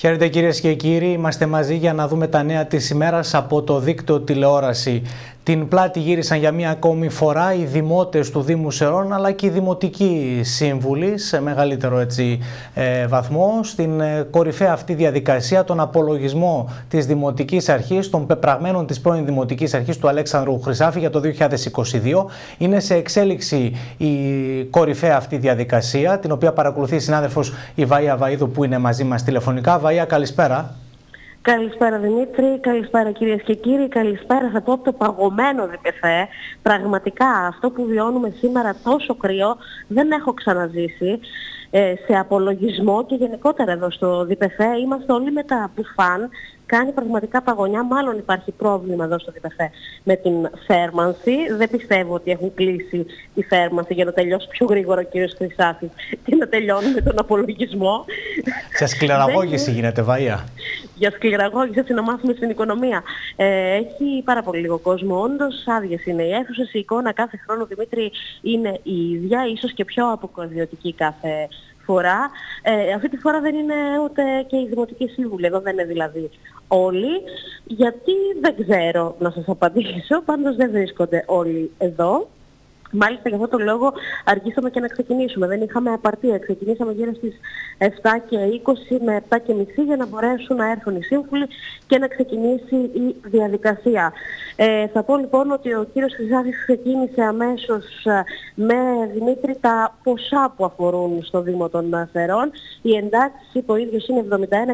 Χαίρετε κυρίες και κύριοι, είμαστε μαζί για να δούμε τα νέα της ημέρας από το δίκτυο τηλεόραση. Την πλάτη γύρισαν για μία ακόμη φορά οι δημότες του Δήμου Σερών αλλά και οι δημοτικοί σύμβουλοι σε μεγαλύτερο βαθμό στην κορυφαία αυτή διαδικασία, τον απολογισμό της Δημοτικής Αρχής, των πεπραγμένων της πρώην Δημοτικής Αρχής του Αλέξανδρου Χρυσάφη για το 2022. Είναι σε εξέλιξη η κορυφαία αυτή διαδικασία, την οποία παρακολουθεί η συνάδελφος η Βαΐα Βαΐδου που είναι μαζί μας τηλεφωνικά. Βαΐα, καλησπέρα. Καλησπέρα Δημήτρη, καλησπέρα κυρίες και κύριοι, καλησπέρα σε αυτό το παγωμένο ΔΠΘ. Πραγματικά αυτό που βιώνουμε σήμερα τόσο κρύο δεν έχω ξαναζήσει σε απολογισμό και γενικότερα εδώ στο ΔΠΘ. Είμαστε όλοι με τα μπουφάν, κάνει πραγματικά παγωνιά, μάλλον υπάρχει πρόβλημα εδώ στο ΔΠΘ με την θέρμανση. Δεν πιστεύω ότι έχουν κλείσει τη θέρμανση για να τελειώσει πιο γρήγορα ο κύριος Χρυσάφης και να τελειώνουμε τον απολογισμό. Σε σκληραγώγηση γίνεται, Βαΐα. Για σκληραγώγηση, έτσι να μάθουμε στην οικονομία. Έχει πάρα πολύ λίγο κόσμο, όντως άδειες είναι οι αίθουσες, η εικόνα κάθε χρόνο, Δημήτρη, είναι η ίδια, ίσως και πιο αποκωδιωτική κάθε φορά. Αυτή τη φορά δεν είναι ούτε και οι δημοτικοί σύμβουλοι, εδώ δεν είναι δηλαδή όλοι, γιατί δεν ξέρω να σας απαντήσω, πάντως δεν βρίσκονται όλοι εδώ. Μάλιστα για αυτόν τον λόγο αργήσαμε και να ξεκινήσουμε. Δεν είχαμε απαρτία. Ξεκινήσαμε γύρω στις 7 και 20 με 7 και μισή για να μπορέσουν να έρθουν οι σύμβουλοι και να ξεκινήσει η διαδικασία. Θα πω λοιπόν ότι ο κύριος Χρυσάφης ξεκίνησε αμέσως με, Δημήτρη, τα ποσά που αφορούν στο Δήμο των Σερών. Η εντάξη είπε ο ίδιος είναι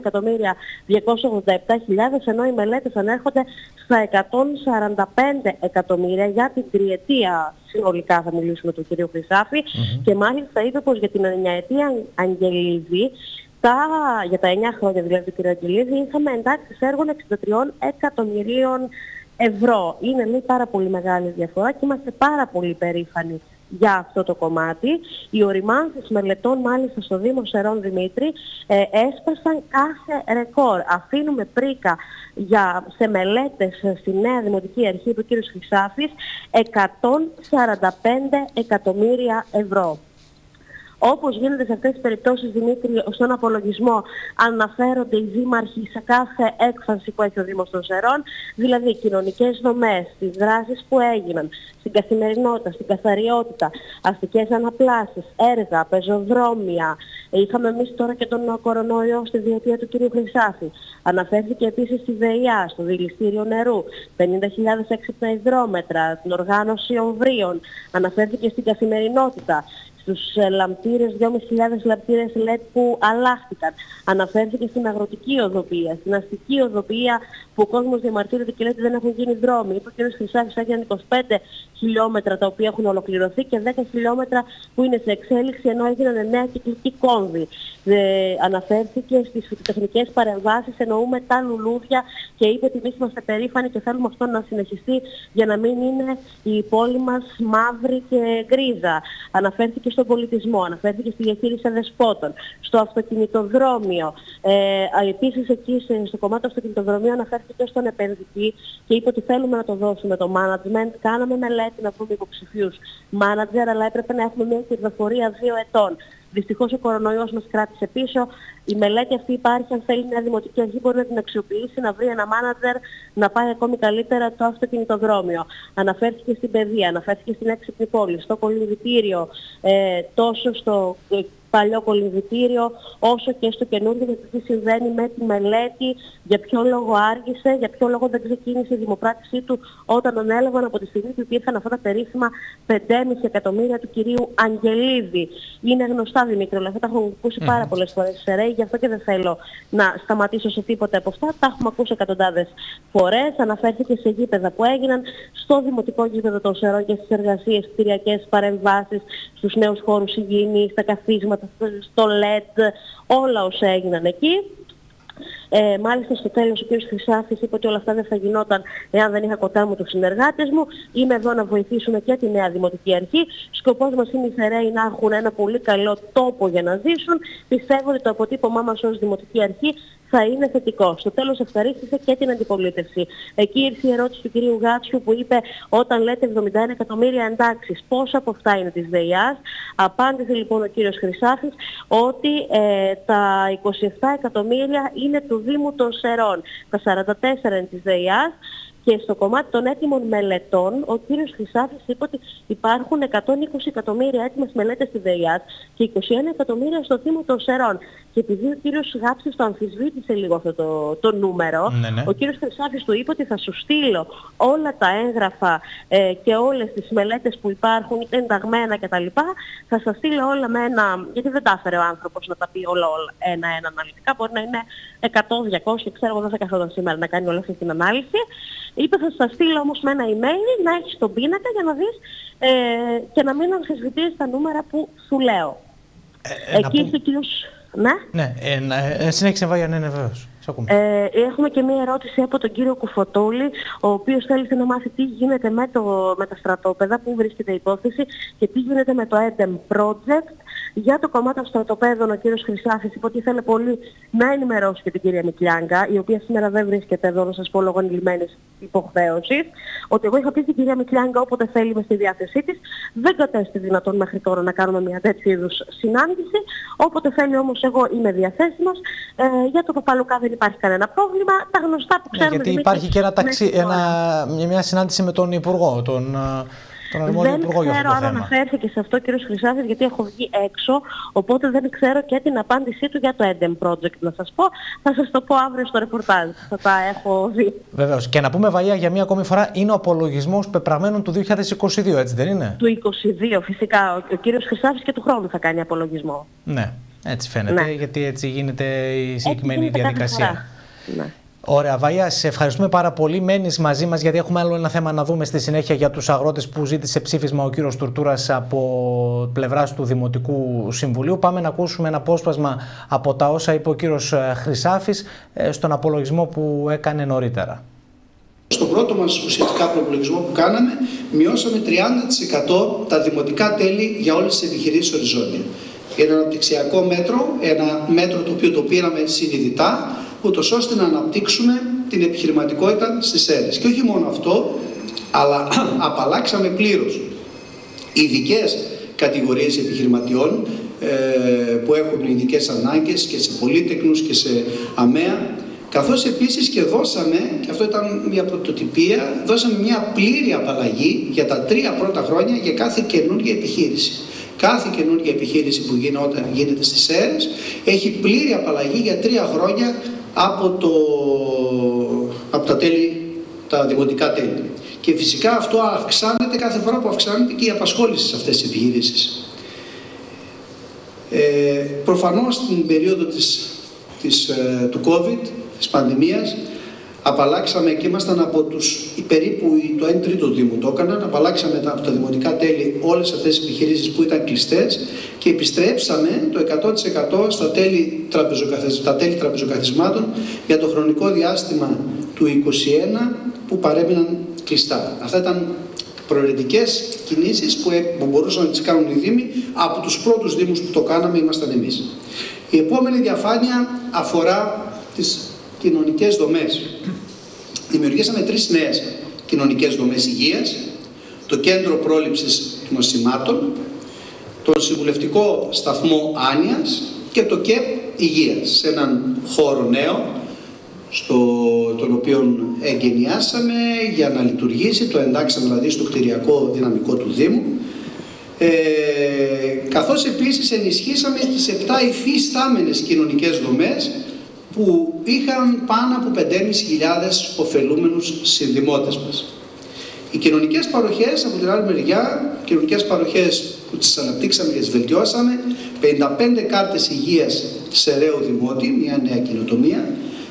71.287.000, ενώ οι μελέτες ανέρχονται στα 145 εκατομμύρια για την τριετία. Συνολικά θα μιλήσουμε του κυρίου Χρυσάφη και μάλιστα είπε πως για την 9ετία Αγγελίδη, για τα 9 χρόνια δηλαδή του κυρίου Αγγελίδη, είχαμε εντάξεις έργων 63 εκατομμυρίων ευρώ. Είναι λέει πάρα πολύ μεγάλη διαφορά και είμαστε πάρα πολύ περήφανοι για αυτό το κομμάτι. Οι οριμάνσεις μελετών μάλιστα στο Δήμο Σερών, Δημήτρη, έσπασαν κάθε ρεκόρ. Αφήνουμε πρίκα σε μελέτες στη νέα Δημοτική Αρχή, είπε ο κύριος Χρυσάφης, 145 εκατομμύρια ευρώ. Όπως γίνεται σε αυτές τις περιπτώσεις, Δημήτρη, στον απολογισμό αναφέρονται οι δήμαρχοι σε κάθε έκφανση που έχει ο Δήμος των Σερών, δηλαδή κοινωνικές δομές, τις δράσεις που έγιναν, στην καθημερινότητα, στην καθαριότητα, αστικές αναπλάσεις, έργα, πεζοδρόμια. Είχαμε εμείς τώρα και τον κορονοϊό στη διετία του κ. Χρυσάφη. Αναφέρθηκε επίσης στη ΔΕΙΑ, στο δηληστήριο νερού, 50.000 έξυπνα υδρόμετρα, την οργάνωση ομβρίων. Αναφέρθηκε στην καθημερινότητα, στους λαμπτήρες, 2.500 λαμπτήρες LED που αλλάχτηκαν. Αναφέρθηκε στην αγροτική οδοποιία, στην αστική οδοποιία που ο κόσμος διαμαρτύρεται και λέει ότι δεν έχουν γίνει δρόμοι. Είπε ο κ. Χρυσάφης έγιναν 25 χιλιόμετρα τα οποία έχουν ολοκληρωθεί και 10 χιλιόμετρα που είναι σε εξέλιξη, ενώ έγιναν 9 κυκλικοί κόμβοι. Αναφέρθηκε στις φυτοτεχνικές παρεμβάσεις, εννοούμε τα λουλούδια, και είπε ότι εμείς είμαστε περήφανοι και θέλουμε αυτό να συνεχιστεί για να μην είναι η πόλη μας μαύρη και γκρίζα. Αναφέρθηκε στον πολιτισμό, αναφέρθηκε στη διαχείριση αδεσπότων, στο αυτοκινητοδρόμιο. Επίσης εκεί στο κομμάτι του αυτοκινητοδρομίου αναφέρθηκε στον επενδυτή και είπε ότι θέλουμε να το δώσουμε το management. Κάναμε μελέτη να βρούμε υποψηφίους manager, αλλά έπρεπε να έχουμε μια κερδοφορία 2 ετών. Δυστυχώς ο κορονοϊός μας κράτησε πίσω. Η μελέτη αυτή υπάρχει, αν θέλει μια Δημοτική Αρχή μπορεί να την αξιοποιήσει, να βρει ένα μάνατζερ να πάει ακόμη καλύτερα το αυτοκινητοδρόμιο. Αναφέρθηκε στην παιδεία, αναφέρθηκε στην έξυπνη πόλη, στο κολυμβητήριο, τόσο στο παλιό κολυμβητήριο όσο και στο καινούργιο, γιατί τι συμβαίνει με τη μελέτη, για ποιο λόγο άργησε, για ποιο λόγο δεν ξεκίνησε η δημοπράτησή του όταν τον έλαβαν από τη στιγμή που υπήρχαν αυτά τα περίφημα 5,5 εκατομμύρια του κυρίου Αγγελίδη. Είναι γνωστά, Δημήτρη, αλλά αυτά τα έχουμε ακούσει πάρα πολλές φορές σε ΡΕΙ, γι' αυτό και δεν θέλω να σταματήσω σε τίποτα από αυτά. Τα έχουμε ακούσει εκατοντάδες φορές. Αναφέρθηκε σε γήπεδα που έγιναν, στο δημοτικό γήπεδο των Σερών και στις εργασίες, κτηριακές παρεμβάσεις, στους νέους χώρους υγιεινής, στα καθίσματα, στο LED, όλα όσα έγιναν εκεί. Μάλιστα στο τέλος ο κ. Χρυσάφης είπε ότι όλα αυτά δεν θα γινόταν εάν δεν είχα κοντά μου τους συνεργάτες μου. Είμαι εδώ να βοηθήσουμε και τη νέα Δημοτική Αρχή. Σκοπός μας είναι οι Θεραίοι να έχουν ένα πολύ καλό τόπο για να ζήσουν. Πιστεύω ότι το αποτύπωμά μας ως Δημοτική Αρχή θα είναι θετικό. Στο τέλος ευχαρίστησε και την αντιπολίτευση. Εκεί ήρθε η ερώτηση του κυρίου Γάτσου που είπε όταν λέτε 71 εκατομμύρια εντάξεις, πόσα από αυτά είναι της ΔΕΙΑΣ. Απάντησε λοιπόν ο κύριος Χρυσάφης ότι τα 27 εκατομμύρια είναι του Δήμου των Σερών, τα 44 είναι της ΔΕΙΑΣ. Και στο κομμάτι των έτοιμων μελετών, ο κύριος Χρυσάφης είπε ότι υπάρχουν 120 εκατομμύρια έτοιμες μελέτες στη ΔΕΙΑΣ και 21 εκατομμύρια στο Δήμο των Σερών. Και επειδή ο κύριος Γάψης το αμφισβήτησε λίγο αυτό το νούμερο, ο κύριος Χρυσάφης του είπε ότι θα σου στείλω όλα τα έγγραφα και όλες τις μελέτες που υπάρχουν, είτε ενταγμένα κτλ. Θα σας στείλω όλα με ένα, γιατί δεν τα έφερε ο άνθρωπος να τα πει όλα ένα-ένα αναλυτικά, μπορεί να είναι 100-200, ξέρω εγώ δεν θα καθόταν σήμερα να κάνει όλη αυτή την ανάλυση. Είπε θα σας στείλω όμως με ένα email να έχεις τον πίνακα για να δεις και να μην αμφισβητείς τα νούμερα που σου λέω. Εκεί ήρθε ο κύριος... Ναι. Συνέχισε Βάγια, ναι, βεβαίως. Έχουμε και μία ερώτηση από τον κύριο Κουφωτούλη, ο οποίος θέλησε να μάθει τι γίνεται με τα στρατόπεδα, πού βρίσκεται η υπόθεση και τι γίνεται με το EDEM Project. Για το κομμάτι των στρατοπέδων, ο κύριος Χρυσάφης είπε ότι ήθελε πολύ να ενημερώσει και την κυρία Μικλιάγκα, η οποία σήμερα δεν βρίσκεται εδώ, να σας πω, λόγω ανηλυμένης υποχρέωσης, ότι εγώ είχα πει στην κυρία Μικλιάγκα όποτε θέλει είμαι στη διάθεσή της, δεν κατέστη δυνατόν μέχρι τώρα να κάνουμε μια τέτοιου είδους συνάντηση, όποτε θέλει όμως εγώ είμαι διαθέσιμος. Για το Παπαλουκά δεν υπάρχει κανένα πρόβλημα, τα γνωστά που ξέρουμε... γιατί υπάρχει και μια συνάντηση με τον Υπουργό, δεν ξέρω αν αναφέρθηκε σε αυτό ο κύριος Χρυσάφης, γιατί έχω βγει έξω, οπότε δεν ξέρω και την απάντησή του για το EDEM Project να σας πω. Θα σας το πω αύριο στο ρεπορτάζ, θα τα έχω δει. Βεβαίως. Και να πούμε, Βαγία, για μία ακόμη φορά, είναι ο απολογισμός πεπραγμένων του 2022, έτσι δεν είναι? Του 2022, φυσικά. Ο κύριος Χρυσάφης και του χρόνου θα κάνει απολογισμό. Ναι, έτσι φαίνεται, γιατί έτσι γίνεται η συγκεκριμένη διαδικασία. Ναι. Ωραία, Βαγία, σε ευχαριστούμε πάρα πολύ. Μένεις μαζί μας γιατί έχουμε άλλο ένα θέμα να δούμε στη συνέχεια για τους αγρότες που ζήτησε ψήφισμα ο κύριος Τουρτούρας από πλευράς του Δημοτικού Συμβουλίου. Πάμε να ακούσουμε ένα απόσπασμα από τα όσα είπε ο κύριος Χρυσάφης στον απολογισμό που έκανε νωρίτερα. Στο πρώτο μας ουσιαστικά προπολογισμό που κάναμε, μειώσαμε 30% τα δημοτικά τέλη για όλες τις επιχειρήσεις οριζόντια. Ένα αναπτυξιακό μέτρο, ένα μέτρο το οποίο το πήραμε συνειδητά, ούτως ώστε να αναπτύξουμε την επιχειρηματικότητα στις Σέρρες. Και όχι μόνο αυτό, αλλά απαλλάξαμε πλήρως ειδικές κατηγορίες επιχειρηματιών που έχουν ειδικές ανάγκες και σε πολύτεκνους και σε ΑΜΕΑ, καθώς επίσης και δώσαμε, και αυτό ήταν μια πρωτοτυπία, δώσαμε μια πλήρη απαλλαγή για τα 3 πρώτα χρόνια για κάθε καινούργια επιχείρηση. Κάθε καινούργια επιχείρηση που γίνεται στις Σέρρες έχει πλήρη απαλλαγή για 3 χρόνια από τα τέλη, τα δημοτικά τέλη. Και φυσικά αυτό αυξάνεται κάθε φορά που αυξάνεται και η απασχόληση σε αυτές τις επιχειρήσεις. Προφανώς στην περίοδο του COVID, της πανδημίας, απαλλάξαμε και ήμασταν από περίπου το 1/3 του Δήμου το έκαναν, απαλλάξαμε από τα δημοτικά τέλη όλες αυτές τις επιχειρήσεις που ήταν κλειστές και επιστρέψαμε το 100% στα τέλη τραπεζοκαθισμάτων για το χρονικό διάστημα του 2021 που παρέμειναν κλειστά. Αυτά ήταν προαιρετικές κινήσεις που μπορούσαν να τις κάνουν οι Δήμοι. Από τους πρώτους Δήμους που το κάναμε ήμασταν εμείς. Η επόμενη διαφάνεια αφορά τις κοινωνικές δομές. Δημιουργήσαμε 3 νέες κοινωνικές δομές υγείας, το Κέντρο Πρόληψης Νοσημάτων, τον Συμβουλευτικό Σταθμό Άνοιας και το ΚΕΠ Υγείας, σε έναν χώρο νέο, τον οποίο εγκαινιάσαμε για να λειτουργήσει, το εντάξαμε δηλαδή στο κτηριακό δυναμικό του Δήμου, καθώς επίσης ενισχύσαμε τις 7 υφιστάμενες κοινωνικές δομές που είχαν πάνω από 5.500 ωφελούμενους συνδημότες μας. Οι κοινωνικές παροχές, από την άλλη μεριά, κοινωνικές παροχές που τις αναπτύξαμε και τις βελτιώσαμε, 55 κάρτες υγείας σε Ρέο Δημότη, μια νέα καινοτομία,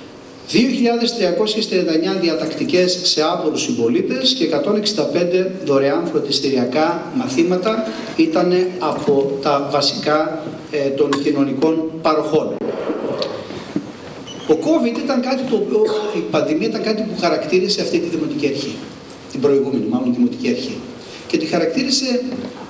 2.339 διατακτικές σε άπορους συμπολίτες και 165 δωρεάν φροντιστηριακά μαθήματα ήταν από τα βασικά των κοινωνικών παροχών. Ο COVID ήταν κάτι το οποίο, η πανδημία ήταν κάτι που χαρακτήρισε αυτή τη δημοτική αρχή. Την προηγούμενη, μάλλον δημοτική αρχή. Και τη χαρακτήρισε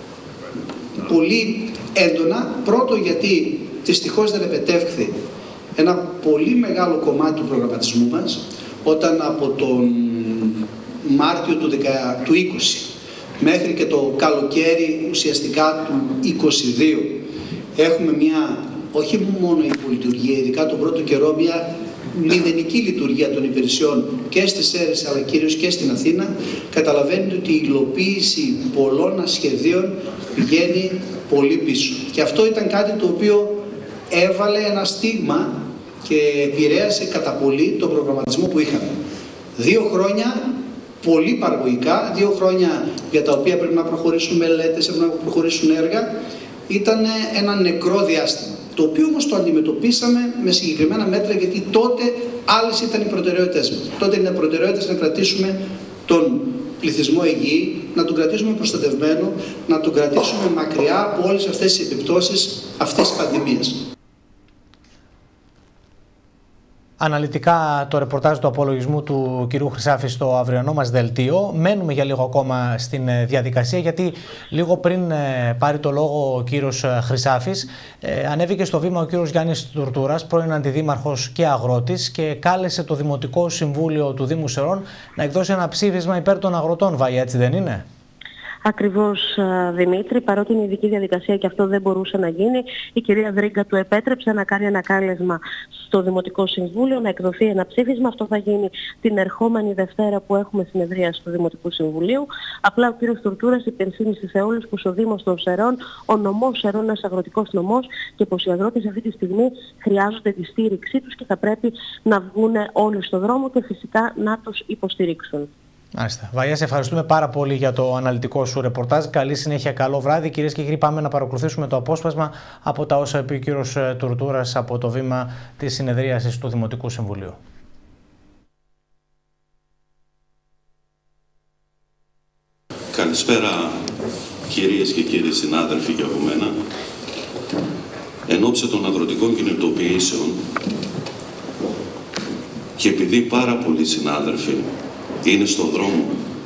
πολύ έντονα, πρώτο γιατί δυστυχώς δεν επετεύχθη ένα πολύ μεγάλο κομμάτι του προγραμματισμού μας, όταν από τον Μάρτιο του 20 μέχρι και το καλοκαίρι ουσιαστικά του 22 έχουμε μια, όχι μόνο υπολειτουργία, ειδικά τον πρώτο καιρό, μια μηδενική λειτουργία των υπηρεσιών και στις Σέρρες αλλά κυρίως και στην Αθήνα. Καταλαβαίνετε ότι η υλοποίηση πολλών ασχεδίων πηγαίνει πολύ πίσω. Και αυτό ήταν κάτι το οποίο έβαλε ένα στίγμα και επηρέασε κατά πολύ τον προγραμματισμό που είχαμε. 2 χρόνια πολύ παραγωγικά, 2 χρόνια για τα οποία πρέπει να προχωρήσουν μελέτες, πρέπει να προχωρήσουν έργα, ήταν ένα νεκρό διάστημα. Το οποίο όμως το αντιμετωπίσαμε με συγκεκριμένα μέτρα, γιατί τότε άλλες ήταν οι προτεραιότητες μας. Τότε είναι προτεραιότητες να κρατήσουμε τον πληθυσμό υγιή, να τον κρατήσουμε προστατευμένο, να τον κρατήσουμε μακριά από όλες αυτές τις επιπτώσεις αυτής της πανδημίας. Αναλυτικά το ρεπορτάζ του απολογισμού του κυρίου Χρυσάφη στο αυριανό μας δελτίο. Μένουμε για λίγο ακόμα στην διαδικασία, γιατί λίγο πριν πάρει το λόγο ο κύριος Χρυσάφης, ανέβηκε στο βήμα ο κύριος Γιάννης Τουρτούρας, πρώην αντιδήμαρχος και αγρότης, και κάλεσε το Δημοτικό Συμβούλιο του Δήμου Σερών να εκδώσει ένα ψήφισμα υπέρ των αγροτών. Βάγια, έτσι δεν είναι? Ακριβώς, Δημήτρη, παρότι είναι ειδική διαδικασία και αυτό δεν μπορούσε να γίνει, η κυρία Δρίγκα του επέτρεψε να κάνει ένα κάλεσμα στο Δημοτικό Συμβούλιο, να εκδοθεί ένα ψήφισμα. Αυτό θα γίνει την ερχόμενη Δευτέρα που έχουμε συνεδρίαση του Δημοτικού Συμβουλίου. Απλά ο κύριος Τουρτούρας υπενθύμισε σε όλους πως ο Δήμος των Σερών, ο νομός Σερών, είναι ένας αγροτικός νομός, και πως οι αγρότες αυτή τη στιγμή χρειάζονται τη στήριξή τους και θα πρέπει να βγουν όλοι στον δρόμο και φυσικά να τους υποστηρίξουν. Μάλιστα. Βαγιά, σε ευχαριστούμε πάρα πολύ για το αναλυτικό σου ρεπορτάζ. Καλή συνέχεια, καλό βράδυ. Κυρίες και κύριοι, πάμε να παρακολουθήσουμε το απόσπασμα από τα όσα είπε ο κύριος Τουρτούρας από το βήμα της συνεδρίασης του Δημοτικού Συμβουλίου. Καλησπέρα κυρίες και κύριοι συνάδελφοι και από μένα. Εν ώψη των αγροτικών κινητοποιήσεων και επειδή πάρα πολλοί συνάδελφοι είναι στον δρόμο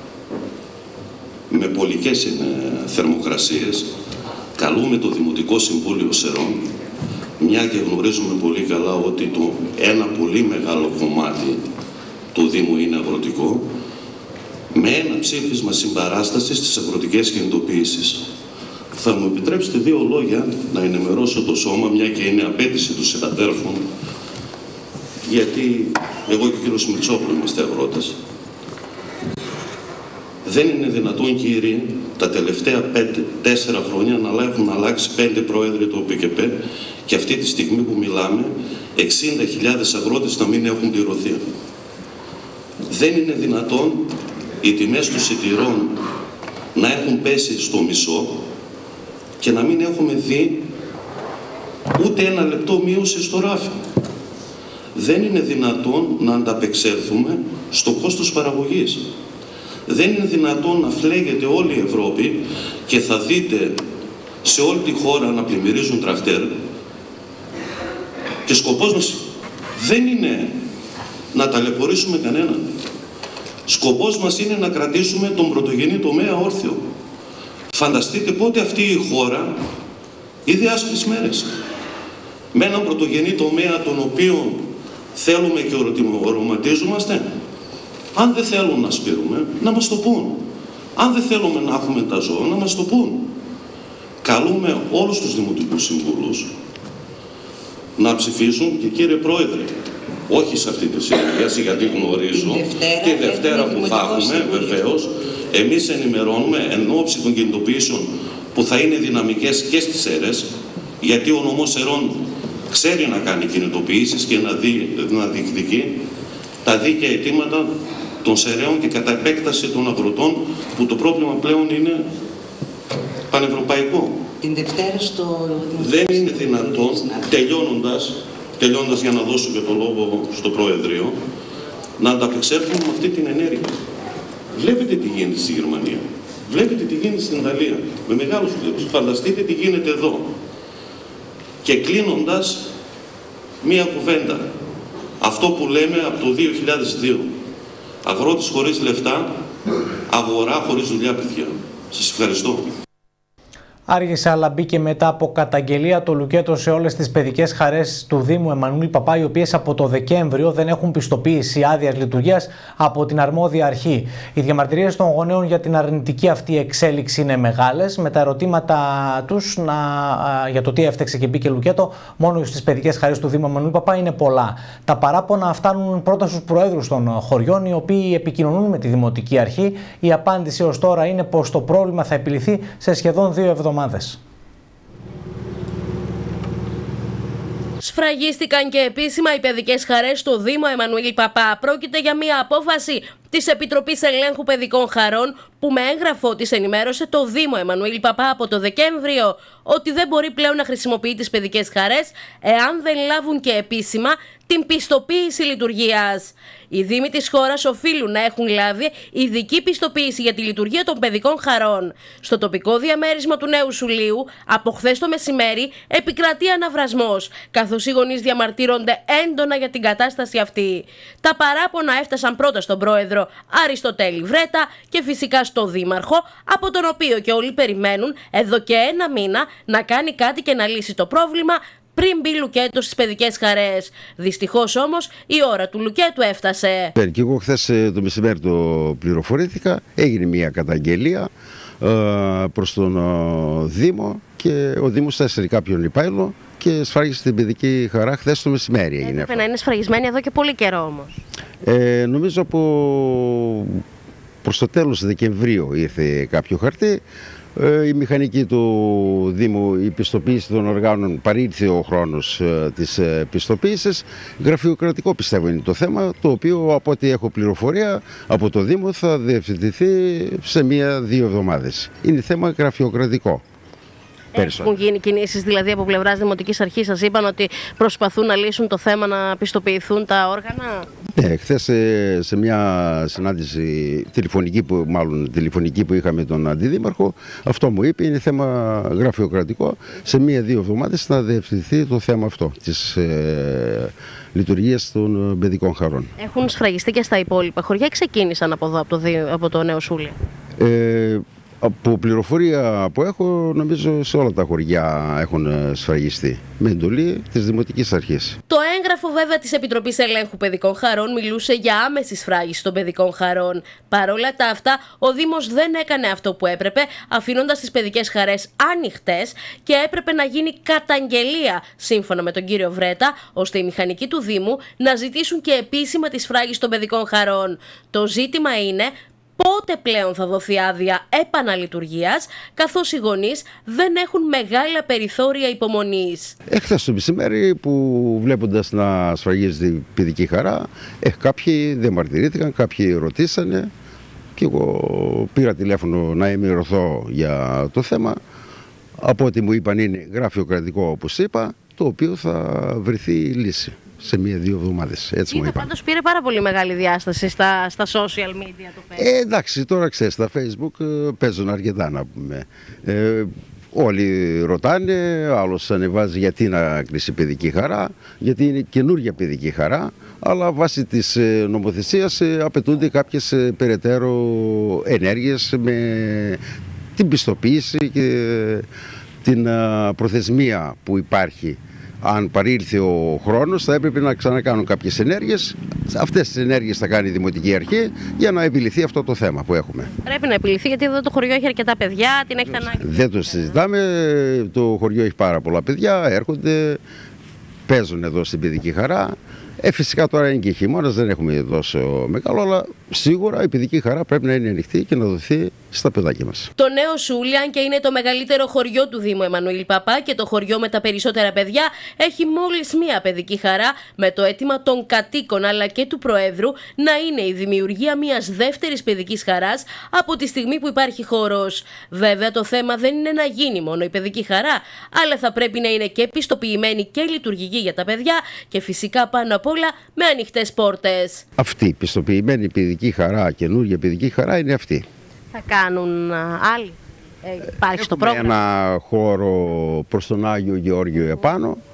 με πολικές θερμοκρασίες, καλούμε το Δημοτικό Συμβούλιο Σερών, μια και γνωρίζουμε πολύ καλά ότι ένα πολύ μεγάλο κομμάτι του Δήμου είναι αγροτικό, με ένα ψήφισμα συμπαράστασης στις αγροτικές κινητοποιήσεις. Θα μου επιτρέψετε 2 λόγια να ενημερώσω το σώμα, μια και είναι απέτηση του συναδέλφων, γιατί εγώ και ο κύριος Μητσόπουλος είμαστε αγρότες. Δεν είναι δυνατόν, κύριοι, τα τελευταία 4 χρόνια να έχουν αλλάξει 5 πρόεδροι του ΟΠΚΠ και αυτή τη στιγμή που μιλάμε 60.000 αγρότες να μην έχουν πληρωθεί. Δεν είναι δυνατόν οι τιμές των σιτηρών να έχουν πέσει στο μισό και να μην έχουμε δει ούτε 1 λεπτό μείωση στο ράφι. Δεν είναι δυνατόν να ανταπεξέλθουμε στο κόστος παραγωγής. Δεν είναι δυνατόν να φλέγεται όλη η Ευρώπη και θα δείτε σε όλη τη χώρα να πλημμυρίζουν τρακτέρ και σκοπός μας δεν είναι να ταλαιπωρήσουμε κανέναν. Σκοπός μας είναι να κρατήσουμε τον πρωτογενή τομέα όρθιο. Φανταστείτε πότε αυτή η χώρα είδε άσχημες μέρες. Με έναν πρωτογενή τομέα τον οποίο θέλουμε και οραματίζομαστε. Αν δεν θέλουν να σπείρουμε, να μας το πούν. Αν δεν θέλουμε να έχουμε τα ζώα, να μας το πούν. Καλούμε όλους τους δημοτικούς συμβούλους να ψηφίσουν και κύριε Πρόεδρε, όχι σε αυτή τη συνεδρίαση γιατί γνωρίζω τη Δευτέρα που θα έχουμε βεβαίως, εμείς ενημερώνουμε εν ώψη των κινητοποιήσεων που θα είναι δυναμικές και στις Σέρρες, γιατί ο νομός Σερών ξέρει να κάνει κινητοποιήσεις και να διεκδικεί τα δίκαια αιτήματα των Σεραίων και κατά επέκταση των αγροτών, που το πρόβλημα πλέον είναι πανευρωπαϊκό. Την Δευτέρα στο... Δεν είναι δυνατόν, τελειώνοντας για να δώσω και το λόγο στο Προεδρείο, να ανταπεξέλθουμε με αυτή την ενέργεια. Βλέπετε τι γίνεται στη Γερμανία, βλέπετε τι γίνεται στην Ιταλία, με μεγάλους κλήρους. Φανταστείτε τι γίνεται εδώ. Και κλείνοντας, μία κουβέντα. αυτό που λέμε από το 2002. Αγρότης χωρίς λεφτά, αγορά χωρίς δουλειά, παιδιά. Σας ευχαριστώ. Άργησε, αλλά μπήκε μετά από καταγγελία το λουκέτο σε όλες τις παιδικές χαρές του Δήμου Εμμανουήλ Παπά, οι οποίες από το Δεκέμβριο δεν έχουν πιστοποίηση άδειας λειτουργίας από την αρμόδια αρχή. Οι διαμαρτυρίες των γονέων για την αρνητική αυτή εξέλιξη είναι μεγάλες, με τα ερωτήματα τους για το τι έφταξε και μπήκε λουκέτο μόνο στις παιδικές χαρές του Δήμου Εμμανουήλ Παπά είναι πολλά. Τα παράπονα φτάνουν πρώτα στους προέδρους των χωριών, οι οποίοι επικοινωνούν με τη Δημοτική Αρχή. Η απάντηση ως τώρα είναι πως το πρόβλημα θα επιληθεί σε σχεδόν 2 εβδομάδες. Σφραγίστηκαν και επίσημα οι παιδικές χαρές του Δήμου Εμμανουήλ Παπά. Πρόκειται για μια απόφαση της Επιτροπής Ελέγχου Παιδικών Χαρών που με έγγραφο της ενημέρωσε το Δήμο Εμμανουήλ Παπά από το Δεκέμβριο ότι δεν μπορεί πλέον να χρησιμοποιεί τις παιδικές χαρές εάν δεν λάβουν και επίσημα την πιστοποίηση λειτουργίας. Οι Δήμοι της χώρας οφείλουν να έχουν λάβει ειδική πιστοποίηση για τη λειτουργία των παιδικών χαρών. Στο τοπικό διαμέρισμα του Νέου Σουλείου, από χθες το μεσημέρι, επικρατεί αναβρασμός, καθώς οι γονείς διαμαρτύρονται έντονα για την κατάσταση αυτή. Τα παράπονα έφτασαν πρώτα στον πρόεδρο Αριστοτέλη Βρέτα και φυσικά στο δήμαρχο, από τον οποίο και όλοι περιμένουν εδώ και 1 μήνα να κάνει κάτι και να λύσει το πρόβλημα πριν μπει λουκέτο στις παιδικές χαρές. Δυστυχώς όμως η ώρα του λουκέτου έφτασε. Και εγώ χθες το μεσημέρι το πληροφορήθηκα, έγινε μια καταγγελία προς τον Δήμο και ο Δήμος έστειλε κάποιον υπάλληλο και σφράγισε την παιδική χαρά χθες το μεσημέρι. Έπρεπε να είναι σφραγισμένη εδώ και πολύ καιρό όμως. Νομίζω προς το τέλος Δεκεμβρίου ήρθε κάποιο χαρτί. Η μηχανική του Δήμου, η πιστοποίηση των οργάνων, παρήλθε ο χρόνος της πιστοποίησης. Γραφειοκρατικό πιστεύω είναι το θέμα, το οποίο από ό,τι έχω πληροφορία από το Δήμο θα διευθυνθεί σε 1-2 εβδομάδες. Είναι θέμα γραφειοκρατικό. Έχουν γίνει κινήσεις δηλαδή από πλευράς Δημοτικής Αρχής, σας είπαν ότι προσπαθούν να λύσουν το θέμα να πιστοποιηθούν τα όργανα? Ναι, χθες σε μια συνάντηση τηλεφωνική που είχαμε τον Αντιδήμαρχο, αυτό μου είπε, είναι θέμα γραφειοκρατικό. Σε 1-2 εβδομάδες θα διευθυνθεί το θέμα αυτό της λειτουργίας των παιδικών χαρών. Έχουν σφραγιστεί και στα υπόλοιπα χωριά, ξεκίνησαν από εδώ, από το Νέο Σούλιο? Από πληροφορία που έχω, νομίζω σε όλα τα χωριά έχουν σφραγιστεί με εντολή της Δημοτικής Αρχής. Το έγγραφο βέβαια της Επιτροπής Ελέγχου Παιδικών Χαρών μιλούσε για άμεση σφράγιση των παιδικών χαρών. Παρόλα τα αυτά, ο Δήμος δεν έκανε αυτό που έπρεπε, αφήνοντας τις παιδικές χαρές ανοιχτές και έπρεπε να γίνει καταγγελία, σύμφωνα με τον κύριο Βρέτα, ώστε οι μηχανικοί του Δήμου να ζητήσουν και επίσημα τη σφράγιση των παιδικών χαρών. Το ζήτημα είναι πότε πλέον θα δοθεί άδεια επαναλειτουργίας, καθώς οι γονείς δεν έχουν μεγάλα περιθώρια υπομονής. Χθες το μεσημέρι που βλέποντας να σφραγίζεται η παιδική χαρά, κάποιοι διαμαρτυρήθηκαν, κάποιοι ρωτήσανε και εγώ πήρα τηλέφωνο να ενημερωθώ για το θέμα. Από ό,τι μου είπαν είναι γραφειοκρατικό όπως είπα, το οποίο θα βρεθεί λύση σε 1-2 εβδομάδες, έτσι μου είπαν. Πάντως πήρε πάρα πολύ μεγάλη διάσταση στα social media το Facebook. Εντάξει, τώρα ξέρεις, στα Facebook παίζουν αρκετά να πούμε. Όλοι ρωτάνε, άλλος ανεβάζει γιατί να κλείσει παιδική χαρά, γιατί είναι καινούργια παιδική χαρά, αλλά βάσει της νομοθεσίας απαιτούνται κάποιες περαιτέρω ενέργειες με την πιστοποίηση και την προθεσμία που υπάρχει. Αν παρήλθε ο χρόνος, θα έπρεπε να ξανακάνουν κάποιες ενέργειες. Αυτές τις ενέργειες θα κάνει η Δημοτική Αρχή για να επιληθεί αυτό το θέμα που έχουμε. Πρέπει να επιληθεί, γιατί εδώ το χωριό έχει αρκετά παιδιά, την έχετε ανάγκη. Δεν το συζητάμε. Το χωριό έχει πάρα πολλά παιδιά, έρχονται, παίζουν εδώ στην παιδική χαρά. Φυσικά τώρα είναι και χειμώνας, δεν έχουμε τόσο μεγάλο, αλλά σίγουρα η παιδική χαρά πρέπει να είναι ανοιχτή και να δοθεί στα παιδάκια μας. Το Νέο Σούλι, αν και είναι το μεγαλύτερο χωριό του Δήμου Εμμανουήλ Παπά και το χωριό με τα περισσότερα παιδιά, έχει μόλις μία παιδική χαρά, με το αίτημα των κατοίκων αλλά και του Προέδρου να είναι η δημιουργία μιας δεύτερης παιδικής χαράς από τη στιγμή που υπάρχει χώρος. Βέβαια, το θέμα δεν είναι να γίνει μόνο η παιδική χαρά, αλλά θα πρέπει να είναι και πιστοποιημένη και λειτουργική για τα παιδιά και φυσικά πάνω απ' όλα με ανοιχτές πόρτες. Αυτή η πιστοποιημένη παιδική χαρά, καινούργια παιδική χαρά είναι αυτή. Θα κάνουν άλλοι? Υπάρχει στο πρόγραμμα? Ένα χώρο προς τον Άγιο Γεώργιο επάνω.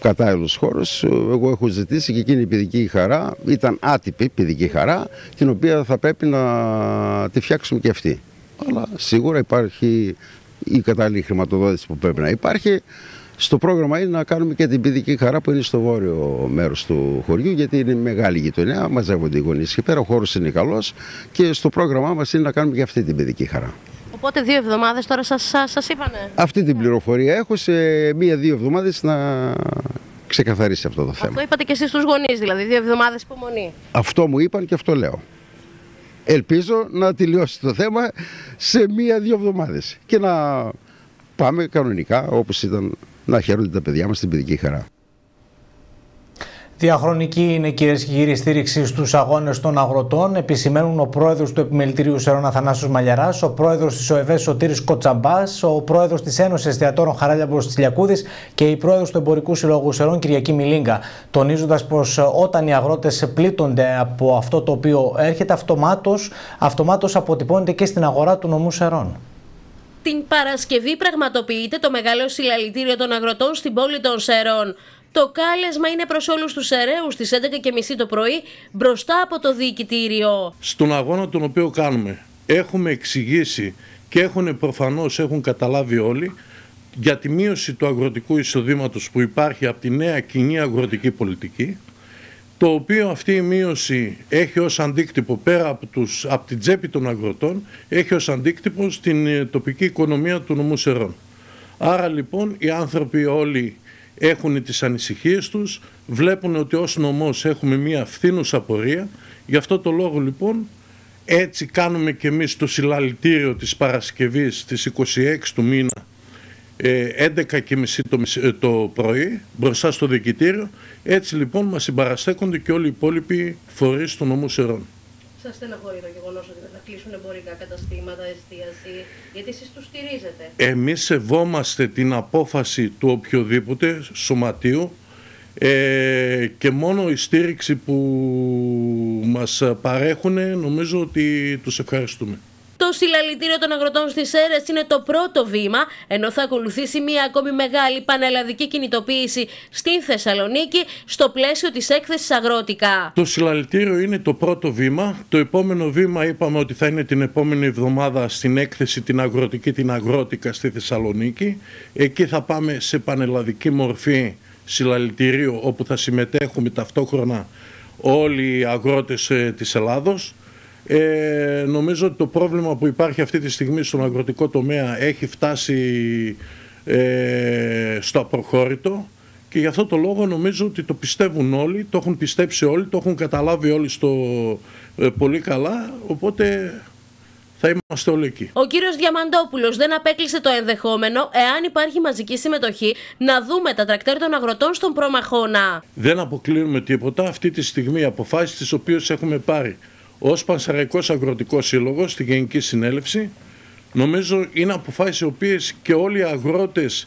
κατάλληλους χώρους. Εγώ έχω ζητήσει και εκείνη η παιδική χαρά, ήταν άτυπη παιδική χαρά, την οποία θα πρέπει να τη φτιάξουμε και αυτή. Αλλά σίγουρα υπάρχει η κατάλληλη χρηματοδότηση που πρέπει να υπάρχει. Στο πρόγραμμα είναι να κάνουμε και την παιδική χαρά που είναι στο βόρειο μέρος του χωριού, γιατί είναι μεγάλη γειτονιά, μαζεύονται οι γονείς και πέρα, ο χώρος είναι καλός και στο πρόγραμμά μας είναι να κάνουμε και αυτή την παιδική χαρά. Οπότε 2 εβδομάδες τώρα σας είπανε. Αυτή την πληροφορία έχω, σε 1-2 εβδομάδες να ξεκαθαρίσει αυτό το θέμα. Αυτό είπατε και εσείς στους γονείς, δηλαδή 2 εβδομάδες υπομονή. Αυτό μου είπαν και αυτό λέω. Ελπίζω να τελειώσει το θέμα σε 1-2 εβδομάδες και να πάμε κανονικά όπως ήταν, να χαίρονται τα παιδιά μας στην παιδική χαρά. Διαχρονική είναι, κυρίες και κύριοι, η στήριξη στους αγώνες των αγροτών, επισημαίνουν ο πρόεδρος του Επιμελητηρίου Σερών Αθανάσιος Μαλιαράς, ο πρόεδρος της ΟΕΒ Σωτήρης Κοτσαμπάς, ο πρόεδρος της Ένωσης Εστιατόρων Χαράλαμπος Τσιλιακούδης και η πρόεδρος του Εμπορικού Συλλόγου Σερών Κυριακή Μιλίγκα, τονίζοντας πως όταν οι αγρότες πλήττονται από αυτό το οποίο έρχεται, αυτομάτως αποτυπώνεται και στην αγορά του νομού Σερών. Την Παρασκευή πραγματοποιείται το μεγάλο συλλαλητήριο των αγροτών στην πόλη των Σερών. Το κάλεσμα είναι προς όλους τους Σεραίους στις 11:30 το πρωί μπροστά από το διοικητήριο. Στον αγώνα τον οποίο κάνουμε έχουμε εξηγήσει και προφανώς έχουν καταλάβει όλοι για τη μείωση του αγροτικού εισοδήματος που υπάρχει από τη νέα κοινή αγροτική πολιτική, το οποίο αυτή η μείωση έχει ως αντίκτυπο πέρα από την τσέπη των αγροτών, έχει ως αντίκτυπο στην τοπική οικονομία του νομού Σερών. Άρα λοιπόν οι άνθρωποι όλοι έχουν τις ανησυχίες τους, βλέπουν ότι ως νομός έχουμε μία φθήνουσα πορεία. Γι' αυτό το λόγο λοιπόν έτσι κάνουμε και εμείς το συλλαλητήριο της Παρασκευής στις 26 του μήνα 11:30 το πρωί μπροστά στο διοικητήριο. Έτσι λοιπόν μας συμπαραστέκονται και όλοι οι υπόλοιποι φορείς του νομού Σερών. Σας στεναχωρεί το γεγονός ότι θα κλείσουν εμπορικά καταστήματα, εστίαση, γιατί εσείς τους στηρίζετε? Εμείς σεβόμαστε την απόφαση του οποιοδήποτε σωματείου και μόνο η στήριξη που μας παρέχουν νομίζω ότι τους ευχαριστούμε. Το συλλαλητήριο των αγροτών στις Σέρρες είναι το πρώτο βήμα, ενώ θα ακολουθήσει μία ακόμη μεγάλη πανελλαδική κινητοποίηση στην Θεσσαλονίκη στο πλαίσιο της έκθεσης Αγρότικα. Το συλλαλητήριο είναι το πρώτο βήμα. Το επόμενο βήμα είπαμε ότι θα είναι την επόμενη εβδομάδα στην έκθεση την αγροτική, την Αγρότικα στη Θεσσαλονίκη. Εκεί θα πάμε σε πανελλαδική μορφή συλλαλητηρίου, όπου θα συμμετέχουμε ταυτόχρονα όλοι οι αγρότες της Ελλάδος. Νομίζω ότι το πρόβλημα που υπάρχει αυτή τη στιγμή στον αγροτικό τομέα έχει φτάσει στο απροχώρητο και γι' αυτό το λόγο νομίζω ότι το πιστεύουν όλοι, το έχουν πιστέψει όλοι, το έχουν καταλάβει όλοι πολύ καλά, οπότε θα είμαστε όλοι εκεί. Ο κύριος Διαμαντόπουλος δεν απέκλεισε το ενδεχόμενο, εάν υπάρχει μαζική συμμετοχή, να δούμε τα τρακτέρ των αγροτών στον Προμαχώνα. Δεν αποκλείουμε τίποτα. Αυτή τη στιγμή οι αποφάσεις τις οποίες έχουμε πάρει ως Πανσεραϊκός Αγροτικός Σύλλογος στη Γενική Συνέλευση, νομίζω είναι αποφάσεις οι οποίες και όλοι οι αγρότες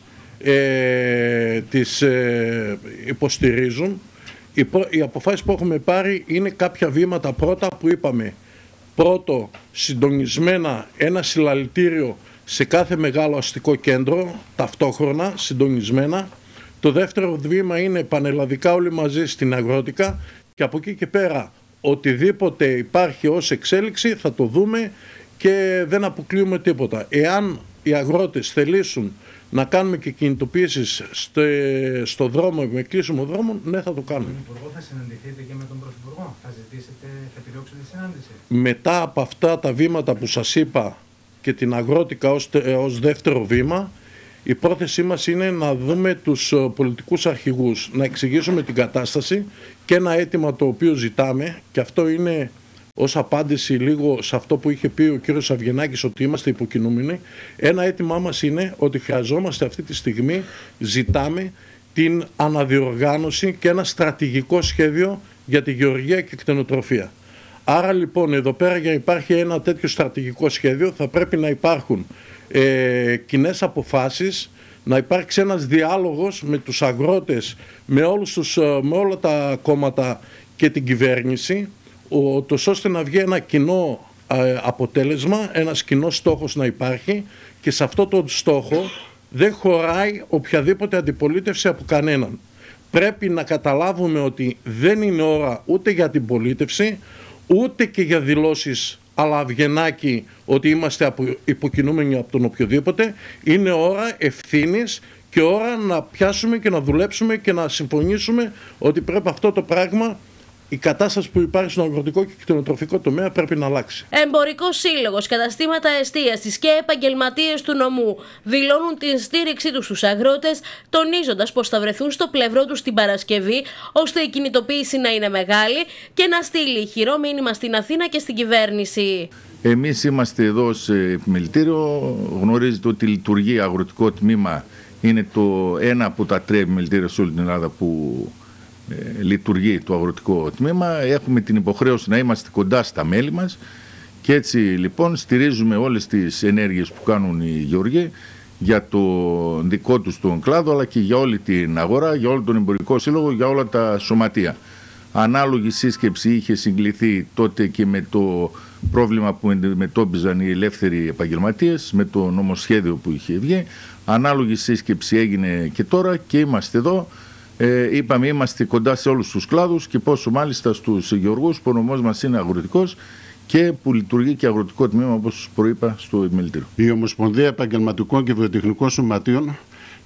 τις υποστηρίζουν. Οι αποφάσεις που έχουμε πάρει είναι κάποια βήματα πρώτα που είπαμε. Πρώτο, συντονισμένα ένα συλλαλητήριο σε κάθε μεγάλο αστικό κέντρο, ταυτόχρονα, συντονισμένα. Το δεύτερο βήμα είναι πανελλαδικά όλοι μαζί στην Αγρότικα και από εκεί και πέρα οτιδήποτε υπάρχει ως εξέλιξη θα το δούμε και δεν αποκλείουμε τίποτα. Εάν οι αγρότες θελήσουν να κάνουμε και κινητοποίησεις στο δρόμο με κλείσιμο δρόμων, ναι, θα το κάνουμε. Με τον Υπουργό θα συναντηθείτε και με τον Πρωθυπουργό, θα επιδιώξετε συνάντηση? Μετά από αυτά τα βήματα που σας είπα και την Αγρότικα ως δεύτερο βήμα, η πρόθεσή μας είναι να δούμε τους πολιτικούς αρχηγούς, να εξηγήσουμε την κατάσταση και ένα αίτημα το οποίο ζητάμε, και αυτό είναι ως απάντηση λίγο σε αυτό που είχε πει ο κύριος Αυγενάκης ότι είμαστε υποκινούμενοι. Ένα αίτημά μας είναι ότι χρειαζόμαστε αυτή τη στιγμή, ζητάμε την αναδιοργάνωση και ένα στρατηγικό σχέδιο για τη γεωργία και κτηνοτροφία. Άρα λοιπόν εδώ πέρα για να υπάρχει ένα τέτοιο στρατηγικό σχέδιο θα πρέπει να υπάρχουν κοινές αποφάσεις, να υπάρξει ένας διάλογος με τους αγρότες, με όλα τα κόμματα και την κυβέρνηση, ώστε να βγει ένα κοινό αποτέλεσμα, ένας κοινός στόχος να υπάρχει, και σε αυτό τον στόχο δεν χωράει οποιαδήποτε αντιπολίτευση από κανέναν. πρέπει να καταλάβουμε ότι δεν είναι ώρα ούτε για την πολίτευση, ούτε και για δηλώσεις αλλά αυγενάκι ότι είμαστε υποκινούμενοι από τον οποιοδήποτε. Είναι ώρα ευθύνης και ώρα να πιάσουμε και να δουλέψουμε και να συμφωνήσουμε ότι πρέπει αυτό το πράγμα, η κατάσταση που υπάρχει στον αγροτικό και κτηνοτροφικό τομέα πρέπει να αλλάξει. Εμπορικός Σύλλογος, καταστήματα εστίασης και επαγγελματίες του νομού δηλώνουν την στήριξή τους στους αγρότες, τονίζοντας πως θα βρεθούν στο πλευρό τους την Παρασκευή, ώστε η κινητοποίηση να είναι μεγάλη και να στείλει ηχηρό μήνυμα στην Αθήνα και στην κυβέρνηση. Εμείς είμαστε εδώ σε επιμελητήριο. Γνωρίζετε ότι λειτουργεί αγροτικό τμήμα. Είναι το ένα από τα 3 επιμελητήρια σε όλη την Ελλάδα που λειτουργεί το αγροτικό τμήμα. Έχουμε την υποχρέωση να είμαστε κοντά στα μέλη μας και έτσι λοιπόν στηρίζουμε όλες τις ενέργειες που κάνουν οι γεωργοί για το δικό τους τον κλάδο, αλλά και για όλη την αγορά, για όλο τον εμπορικό σύλλογο, για όλα τα σωματεία. Ανάλογη σύσκεψη είχε συγκληθεί τότε και με το πρόβλημα που αντιμετώπιζαν οι ελεύθεροι επαγγελματίες, με το νομοσχέδιο που είχε βγει. Ανάλογη σύσκεψη έγινε και τώρα και είμαστε εδώ. Είπαμε είμαστε κοντά σε όλους τους κλάδους και πόσο μάλιστα στους γεωργούς που ο νομός μας είναι αγροτικός και που λειτουργεί και αγροτικό τμήμα, όπως προείπα, στο επιμελητήριο. Η Ομοσπονδία Επαγγελματικών και Βιοτεχνικών Σωματείων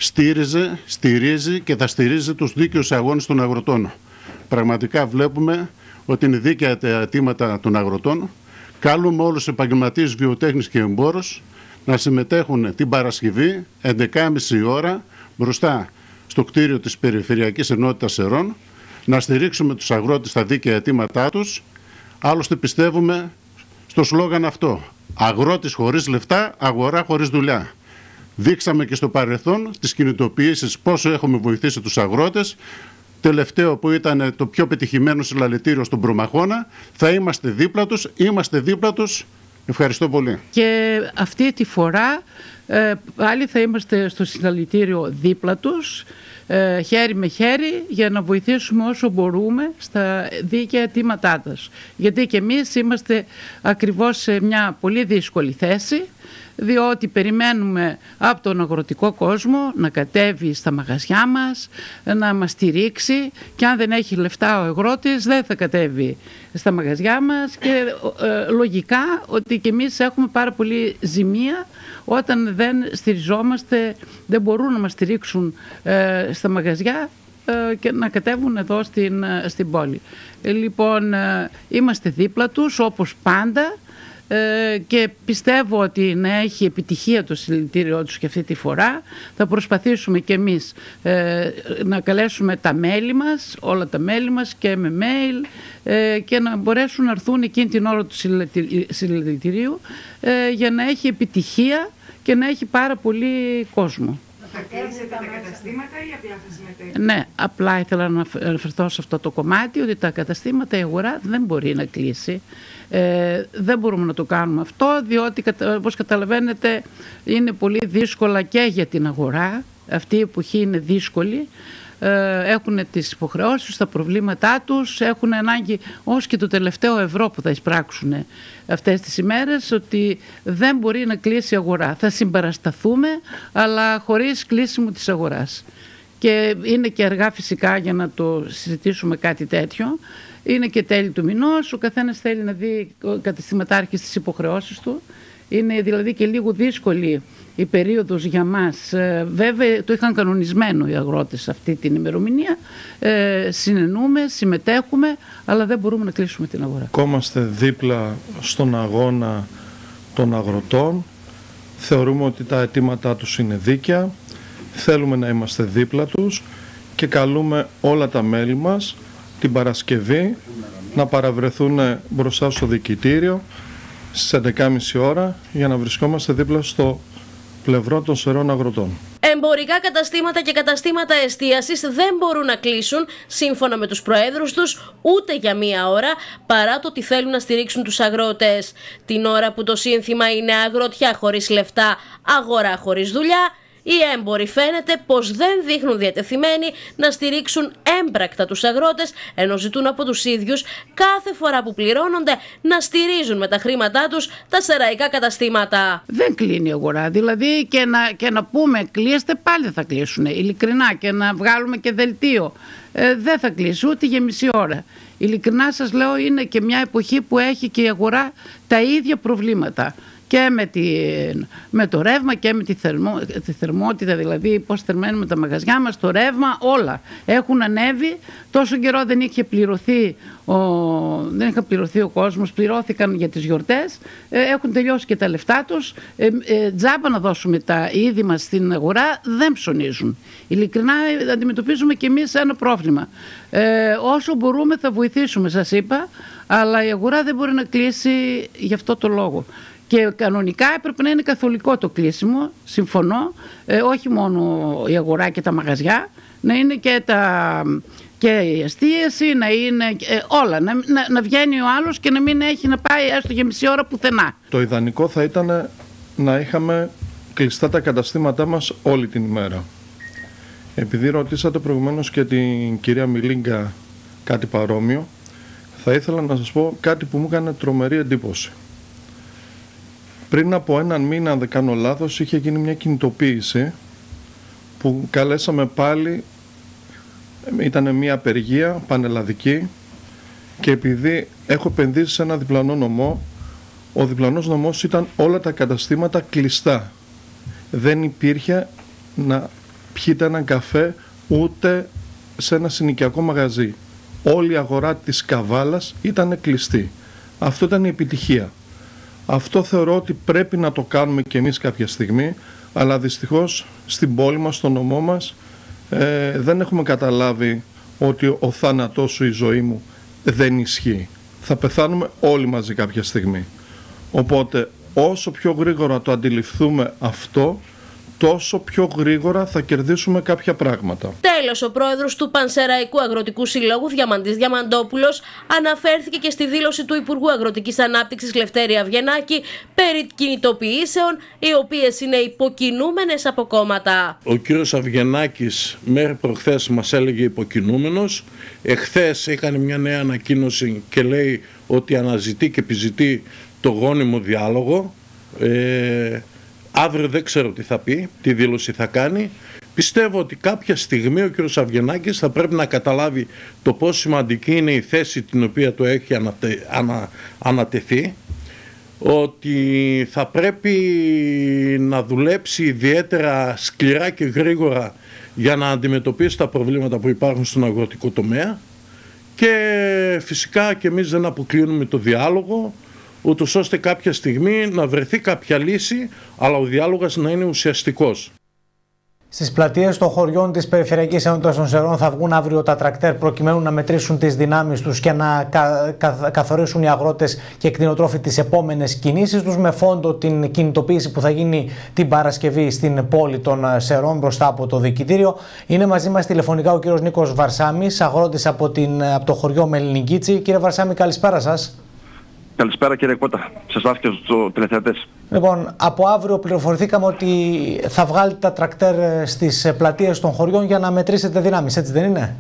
στηρίζει και θα στηρίζει τους δίκαιους αγώνες των αγροτών. Πραγματικά βλέπουμε ότι είναι δίκαια τα αιτήματα των αγροτών. Καλούμε όλους τους επαγγελματίες βιοτέχνης και εμπόρους να συμμετέχουν την Παρασκευή 11.30 ώρα μπροστά στο κτίριο της Περιφερειακής Ενότητας Σερών, να στηρίξουμε τους αγρότες στα δίκαια αιτήματά τους. Άλλωστε πιστεύουμε στο σλόγαν αυτό: αγρότης χωρίς λεφτά, αγορά χωρίς δουλειά. Δείξαμε και στο παρελθόν τις κινητοποιήσεις πόσο έχουμε βοηθήσει τους αγρότες. Τελευταίο που ήταν το πιο πετυχημένο συλλαλητήριο στον Προμαχώνα. Θα είμαστε δίπλα τους, είμαστε δίπλα τους. Ευχαριστώ πολύ. Και αυτή τη φορά πάλι θα είμαστε στο συλλαλητήριο δίπλα τους, χέρι με χέρι, για να βοηθήσουμε όσο μπορούμε στα δίκαια αιτήματά τους. Γιατί και εμείς είμαστε ακριβώς σε μια πολύ δύσκολη θέση, διότι περιμένουμε από τον αγροτικό κόσμο να κατέβει στα μαγαζιά μας, να μας στηρίξει, και αν δεν έχει λεφτά ο αγρότης δεν θα κατέβει στα μαγαζιά μας, και λογικά ότι και εμείς έχουμε πάρα πολύ ζημία όταν δεν στηριζόμαστε, δεν μπορούν να μας στηρίξουν στα μαγαζιά και να κατέβουν εδώ στην πόλη. Λοιπόν, είμαστε δίπλα τους όπως πάντα. Και πιστεύω ότι να έχει επιτυχία το συλλαλητήριό τους και αυτή τη φορά. Θα προσπαθήσουμε και εμείς να καλέσουμε τα μέλη μας, όλα τα μέλη μας, και με mail, και να μπορέσουν να έρθουν εκείνη την ώρα του συλλαλητηρίου για να έχει επιτυχία και να έχει πάρα πολύ κόσμο. Θα κλείσετε τα καταστήματα ή απλά θα συμμετέχετε? Ναι, απλά ήθελα να αναφερθώ σε αυτό το κομμάτι, ότι τα καταστήματα, η αγορά δεν μπορεί να κλείσει. Δεν μπορούμε να το κάνουμε αυτό, διότι όπως καταλαβαίνετε είναι πολύ δύσκολα και για την αγορά. Αυτή η εποχή είναι δύσκολη. Έχουν τις υποχρεώσεις, τα προβλήματά τους, έχουν ανάγκη ως και το τελευταίο ευρώ που θα εισπράξουν αυτές τις ημέρες, ότι δεν μπορεί να κλείσει η αγορά. Θα συμπαρασταθούμε, αλλά χωρίς κλείσιμο της αγοράς. Και είναι και αργά φυσικά για να το συζητήσουμε κάτι τέτοιο. Είναι και τέλη του μηνός, ο καθένας θέλει να δει ο καταστηματάρχης τις υποχρεώσεις του. Είναι δηλαδή και λίγο δύσκολη η περίοδος για μας. Βέβαια το είχαν κανονισμένο οι αγρότες αυτή την ημερομηνία. Συνενούμε, συμμετέχουμε, αλλά δεν μπορούμε να κλείσουμε την αγορά. Είμαστε δίπλα στον αγώνα των αγροτών. Θεωρούμε ότι τα αιτήματά τους είναι δίκαια. Θέλουμε να είμαστε δίπλα τους και καλούμε όλα τα μέλη μας την Παρασκευή να παραβρεθούν μπροστά στο διοικητήριο στις 11.30 ώρα για να βρισκόμαστε δίπλα στο πλευρό των Σερών αγροτών. Εμπορικά καταστήματα και καταστήματα εστίασης δεν μπορούν να κλείσουν, σύμφωνα με τους προέδρους τους, ούτε για μία ώρα, παρά το ότι θέλουν να στηρίξουν τους αγρότες. Την ώρα που το σύνθημα είναι αγροτιά χωρίς λεφτά, αγορά χωρίς δουλειά, Οι έμποροι φαίνεται πως δεν δείχνουν διατεθειμένοι να στηρίξουν έμπρακτα τους αγρότες, ενώ ζητούν από τους ίδιους κάθε φορά που πληρώνονται να στηρίζουν με τα χρήματά τους τα σεραϊκά καταστήματα. Δεν κλείνει η αγορά, δηλαδή και να πούμε κλείστε πάλι θα κλείσουν, ειλικρινά, και να βγάλουμε και δελτίο. Δεν θα κλείσει ούτε για μισή ώρα. Ειλικρινά σας λέω, είναι και μια εποχή που έχει και η αγορά τα ίδια προβλήματα. Και με το ρεύμα και με τη θερμότητα, δηλαδή πώς θερμαίνουμε τα μαγαζιά μας, το ρεύμα, όλα έχουν ανέβει. Τόσο καιρό δεν είχε πληρωθεί ο κόσμος, πληρώθηκαν για τις γιορτές, έχουν τελειώσει και τα λεφτά τους, τζάμπα να δώσουμε τα είδη μας στην αγορά, δεν ψωνίζουν. Ειλικρινά αντιμετωπίζουμε και εμείς ένα πρόβλημα. Όσο μπορούμε θα βοηθήσουμε, σας είπα, αλλά η αγορά δεν μπορεί να κλείσει γι' αυτό το λόγο. Και κανονικά έπρεπε να είναι καθολικό το κλείσιμο, συμφωνώ, όχι μόνο η αγορά και τα μαγαζιά, να είναι και η εστίαση, να είναι όλα, να βγαίνει ο άλλος και να μην έχει να πάει έστω για μισή ώρα πουθενά. Το ιδανικό θα ήταν να είχαμε κλειστά τα καταστήματά μας όλη την ημέρα. Επειδή ρωτήσατε προηγουμένως και την κυρία Μιλίγκα κάτι παρόμοιο, θα ήθελα να σας πω κάτι που μου έκανε τρομερή εντύπωση. Πριν από έναν μήνα, αν δεν κάνω λάθος, είχε γίνει μια κινητοποίηση που καλέσαμε πάλι, ήταν μια απεργία πανελλαδική, και επειδή έχω επενδύσει σε ένα διπλανό νομό, ο διπλανός νομός ήταν όλα τα καταστήματα κλειστά. Δεν υπήρχε να πιείτε έναν καφέ ούτε σε ένα συνοικιακό μαγαζί. Όλη η αγορά της Καβάλας ήταν κλειστή. Αυτό ήταν η επιτυχία. Αυτό θεωρώ ότι πρέπει να το κάνουμε και εμείς κάποια στιγμή, αλλά δυστυχώς στην πόλη μας, στο νομό μας, δεν έχουμε καταλάβει ότι ο θάνατός σου, η ζωή μου, δεν ισχύει. Θα πεθάνουμε όλοι μαζί κάποια στιγμή. Οπότε όσο πιο γρήγορα το αντιληφθούμε αυτό, τόσο πιο γρήγορα θα κερδίσουμε κάποια πράγματα. Τέλος, ο πρόεδρος του Πανσεραϊκού Αγροτικού Συλλόγου, Διαμαντής Διαμαντόπουλος, αναφέρθηκε και στη δήλωση του Υπουργού Αγροτικής Ανάπτυξης Λευτέρη Αυγενάκη περί κινητοποιήσεων, οι οποίες είναι υποκινούμενες από κόμματα. Ο κύριος Αυγενάκης μέχρι προχθές μας έλεγε υποκινούμενος. Εχθές έκανε μια νέα ανακοίνωση και λέει ότι αναζητεί και επιζητεί το γόνιμο διάλογο. Αύριο δεν ξέρω τι θα πει, τι δήλωση θα κάνει. Πιστεύω ότι κάποια στιγμή ο κ. Αυγενάκης θα πρέπει να καταλάβει το πόσο σημαντική είναι η θέση την οποία του έχει ανατεθεί, ότι θα πρέπει να δουλέψει ιδιαίτερα σκληρά και γρήγορα για να αντιμετωπίσει τα προβλήματα που υπάρχουν στον αγροτικό τομέα, και φυσικά και εμείς δεν αποκλείουμε το διάλογο, ούτως ώστε κάποια στιγμή να βρεθεί κάποια λύση, αλλά ο διάλογος να είναι ουσιαστικός. Στις πλατείες των χωριών της Περιφερειακής Ενότητας των Σερών θα βγουν αύριο τα τρακτέρ προκειμένου να μετρήσουν τις δυνάμεις τους και να καθορίσουν οι αγρότες και κτηνοτρόφοι τις επόμενες κινήσεις τους, με φόντο την κινητοποίηση που θα γίνει την Παρασκευή στην πόλη των Σερών μπροστά από το Διοικητήριο. Είναι μαζί μας τηλεφωνικά ο κύριος Νίκος Βαρσάμης, αγρότης από το χωριό Μελινικίτσι. Κύριε Βαρσάμη, καλησπέρα σας. Καλησπέρα κύριε Κώτα, σε εσάς και στους τηλεθεατές. Λοιπόν, από αύριο πληροφορηθήκαμε ότι θα βγάλετε τα τρακτέρ στις πλατείες των χωριών για να μετρήσετε δυνάμεις, έτσι δεν είναι?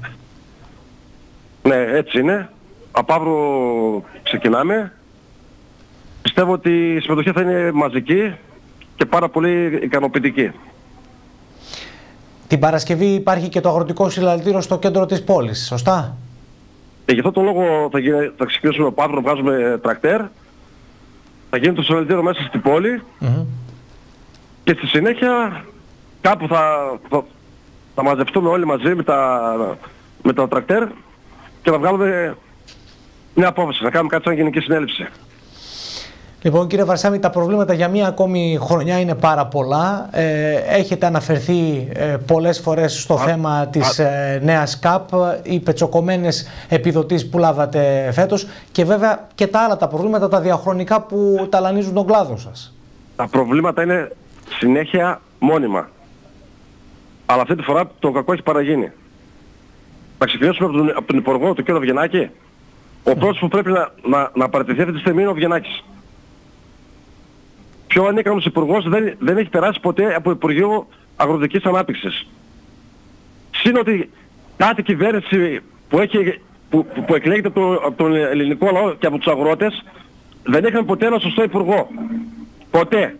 Ναι, έτσι είναι. Από αύριο ξεκινάμε. Πιστεύω ότι η συμμετοχή θα είναι μαζική και πάρα πολύ ικανοποιητική. Την Παρασκευή υπάρχει και το αγροτικό συλλαλητήριο στο κέντρο της πόλης, σωστά? Γι' αυτό τον λόγο θα ξεκινήσουμε από αύριο να βγάζουμε τρακτέρ. Θα γίνει το συλλαλητήριο μέσα στην πόλη και στη συνέχεια κάπου θα μαζευτούμε όλοι μαζί με τα τρακτέρ και να βγάλουμε μια απόφαση, να κάνουμε κάτι σαν γενική συνέλευση. Λοιπόν, κύριε Βαρσάμη, τα προβλήματα για μία ακόμη χρονιά είναι πάρα πολλά. Έχετε αναφερθεί πολλές φορές στο θέμα της νέας ΚΑΠ, οι πετσοκομμένες επιδοτήσεις που λάβατε φέτος και βέβαια και τα άλλα τα προβλήματα, τα διαχρονικά που ταλανίζουν τον κλάδο σας. Τα προβλήματα είναι συνέχεια μόνιμα. Αλλά αυτή τη φορά το κακό έχει παραγίνει. Θα ξεκινήσουμε από τον Υπουργό, τον κύριο Αυγενάκη. Ο πρώτος που πρέπει να παραιτηθεί αυτή τη στιγμή είναι ο Αυγενάκης. Πιο ανίκανος υπουργός δεν έχει περάσει ποτέ από Υπουργείο αγροτικής ανάπτυξης. Συν ότι κάθε κυβέρνηση που εκλέγεται από τον ελληνικό λαό και από τους αγρότες δεν είχαν ποτέ ένα σωστό υπουργό. Ποτέ.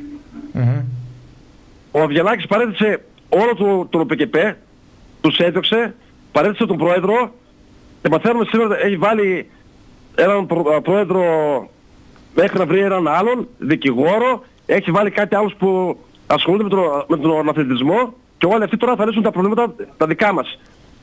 Ο Αβγενάκης παρέτησε όλο τον ΟΠΚΠ, τους έδιωξε, παρέτησε τον πρόεδρο και μαθαίνουμε σήμερα έχει βάλει έναν πρόεδρο μέχρι να βρει έναν άλλον, δικηγόρο, έχει βάλει κάτι άλλους που ασχολούνται με τον αθλητισμό και όλοι αυτοί τώρα θα λύσουν τα προβλήματα τα δικά μας.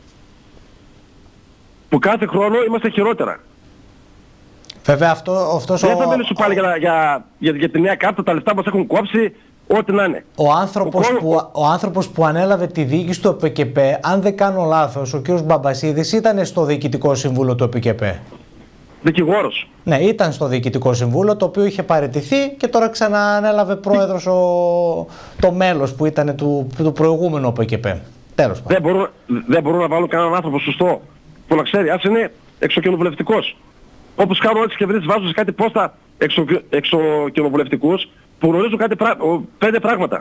Που κάθε χρόνο είμαστε χειρότερα. Βέβαια δεν θα μιλήσω πάλι για τη νέα κάρτα, τα λεφτά μας έχουν κόψει, ό,τι να είναι. Ο άνθρωπος που ανέλαβε τη διοίκηση του ΟΠΚΠ, αν δεν κάνω λάθος, ο κ. Μπαμπασίδης ήταν στο Διοικητικό Συμβούλιο του ΟΠΚΠ. Δικηγόρος. Ναι, ήταν στο Διοικητικό Συμβούλιο, το οποίο είχε παραιτηθεί και τώρα ξαναανέλαβε πρόεδρος το μέλος που ήταν του προηγούμενου ΟΠΚΠ. Τέλος πάντων. Δεν μπορούν να βάλουν κανέναν άνθρωπο σωστό που να ξέρει, ας είναι εξοκοινοβουλευτικός. Όπως κάνουν όλες τις κυβερνήσεις, βάζουν σε κάτι πόστα εξοκοινοβουλευτικούς που γνωρίζουν 5 πράγματα.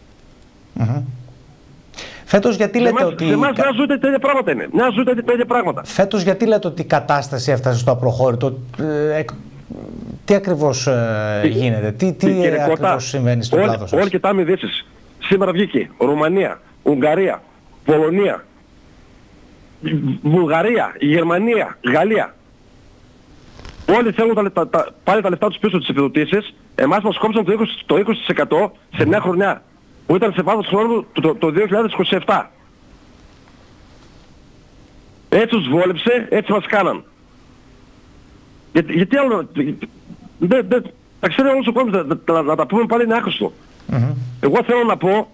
Φέτος γιατί λέτε ότι... Σε εμάς μια ζωή τέτοια πράγματα είναι. Μια ζωή τέτοια πράγματα. Φέτος γιατί λέτε ότι η κατάσταση έφτασε στο απροχώρητο. Τι ακριβώς γίνεται, τι ακριβώς συμβαίνει στον κλάδο σας. Όλοι κοιτάμε ειδήσεις. Σήμερα βγήκε Ρουμανία, Ουγγαρία, Πολωνία, Βουλγαρία, Γερμανία, Γαλλία. Όλοι θέλουν πάλι τα λεφτά τους πίσω τις επιδοτήσεις. Εμάς μας κόψαν το 20% σε μια χρονιά που ήταν σε βάθος χρόνου το 2027. Έτσι τους βόλεψε, έτσι μας κάναν. Γιατί άλλο... Τα ξέρει όλος ο κόσμος, να τα πούμε πάλι είναι άχρηστο. Εγώ θέλω να πω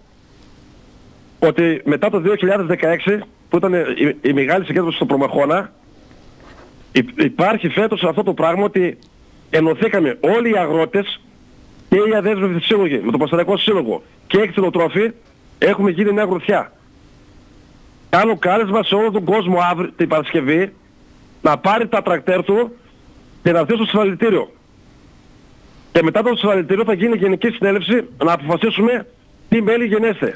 ότι μετά το 2016 που ήταν η μεγάλη συγκέντρωση στο Προμαχώνα, υπάρχει φέτος αυτό το πράγμα ότι ενωθήκαμε όλοι οι αγρότες και οι αδέσμευτοι σύλλογοι με το Πασταριακό Σύλλογο και οι κτηνοτρόφοι, έχουμε γίνει μια γροθιά. Κάνω κάλεσμα σε όλο τον κόσμο αύριο την Παρασκευή να πάρει τα τρακτέρ του και να έρθει στο συλλαλητήριο. Και μετά το συλλαλητήριο θα γίνει γενική συνέλευση να αποφασίσουμε τι μέλη γενέστε.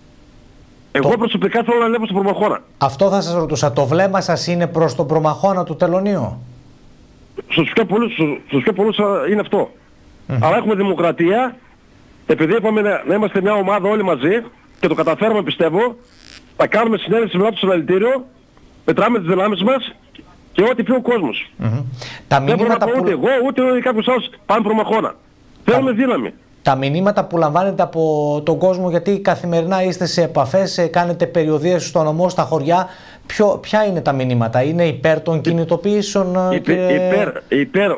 Εγώ προσωπικά θέλω να ανέβω στον Προμαχώνα. Αυτό θα σας ρωτούσα. Το βλέμμα σας είναι προς τον Προμαχώνα του Τελωνείου? Στους πιο πολλούς είναι αυτό. Αλλά έχουμε δημοκρατία, επειδή είπαμε να είμαστε μια ομάδα όλοι μαζί και το καταφέραμε πιστεύω, θα κάνουμε συνέλευση μετά το συλλαλητήριο, μετράμε τις δυνάμεις μας και ό,τι πει ο κόσμος. Δεν μπορώ να πω ούτε εγώ ούτε κάποιος άλλος πάμε Προμαχώνα. Θέλουμε δύναμη. Τα μηνύματα που λαμβάνετε από τον κόσμο, γιατί καθημερινά είστε σε επαφές, κάνετε περιοδίες στο νομό, στα χωριά, ποια είναι τα μηνύματα? Είναι υπέρ των κινητοποιήσεων? Υπέρ.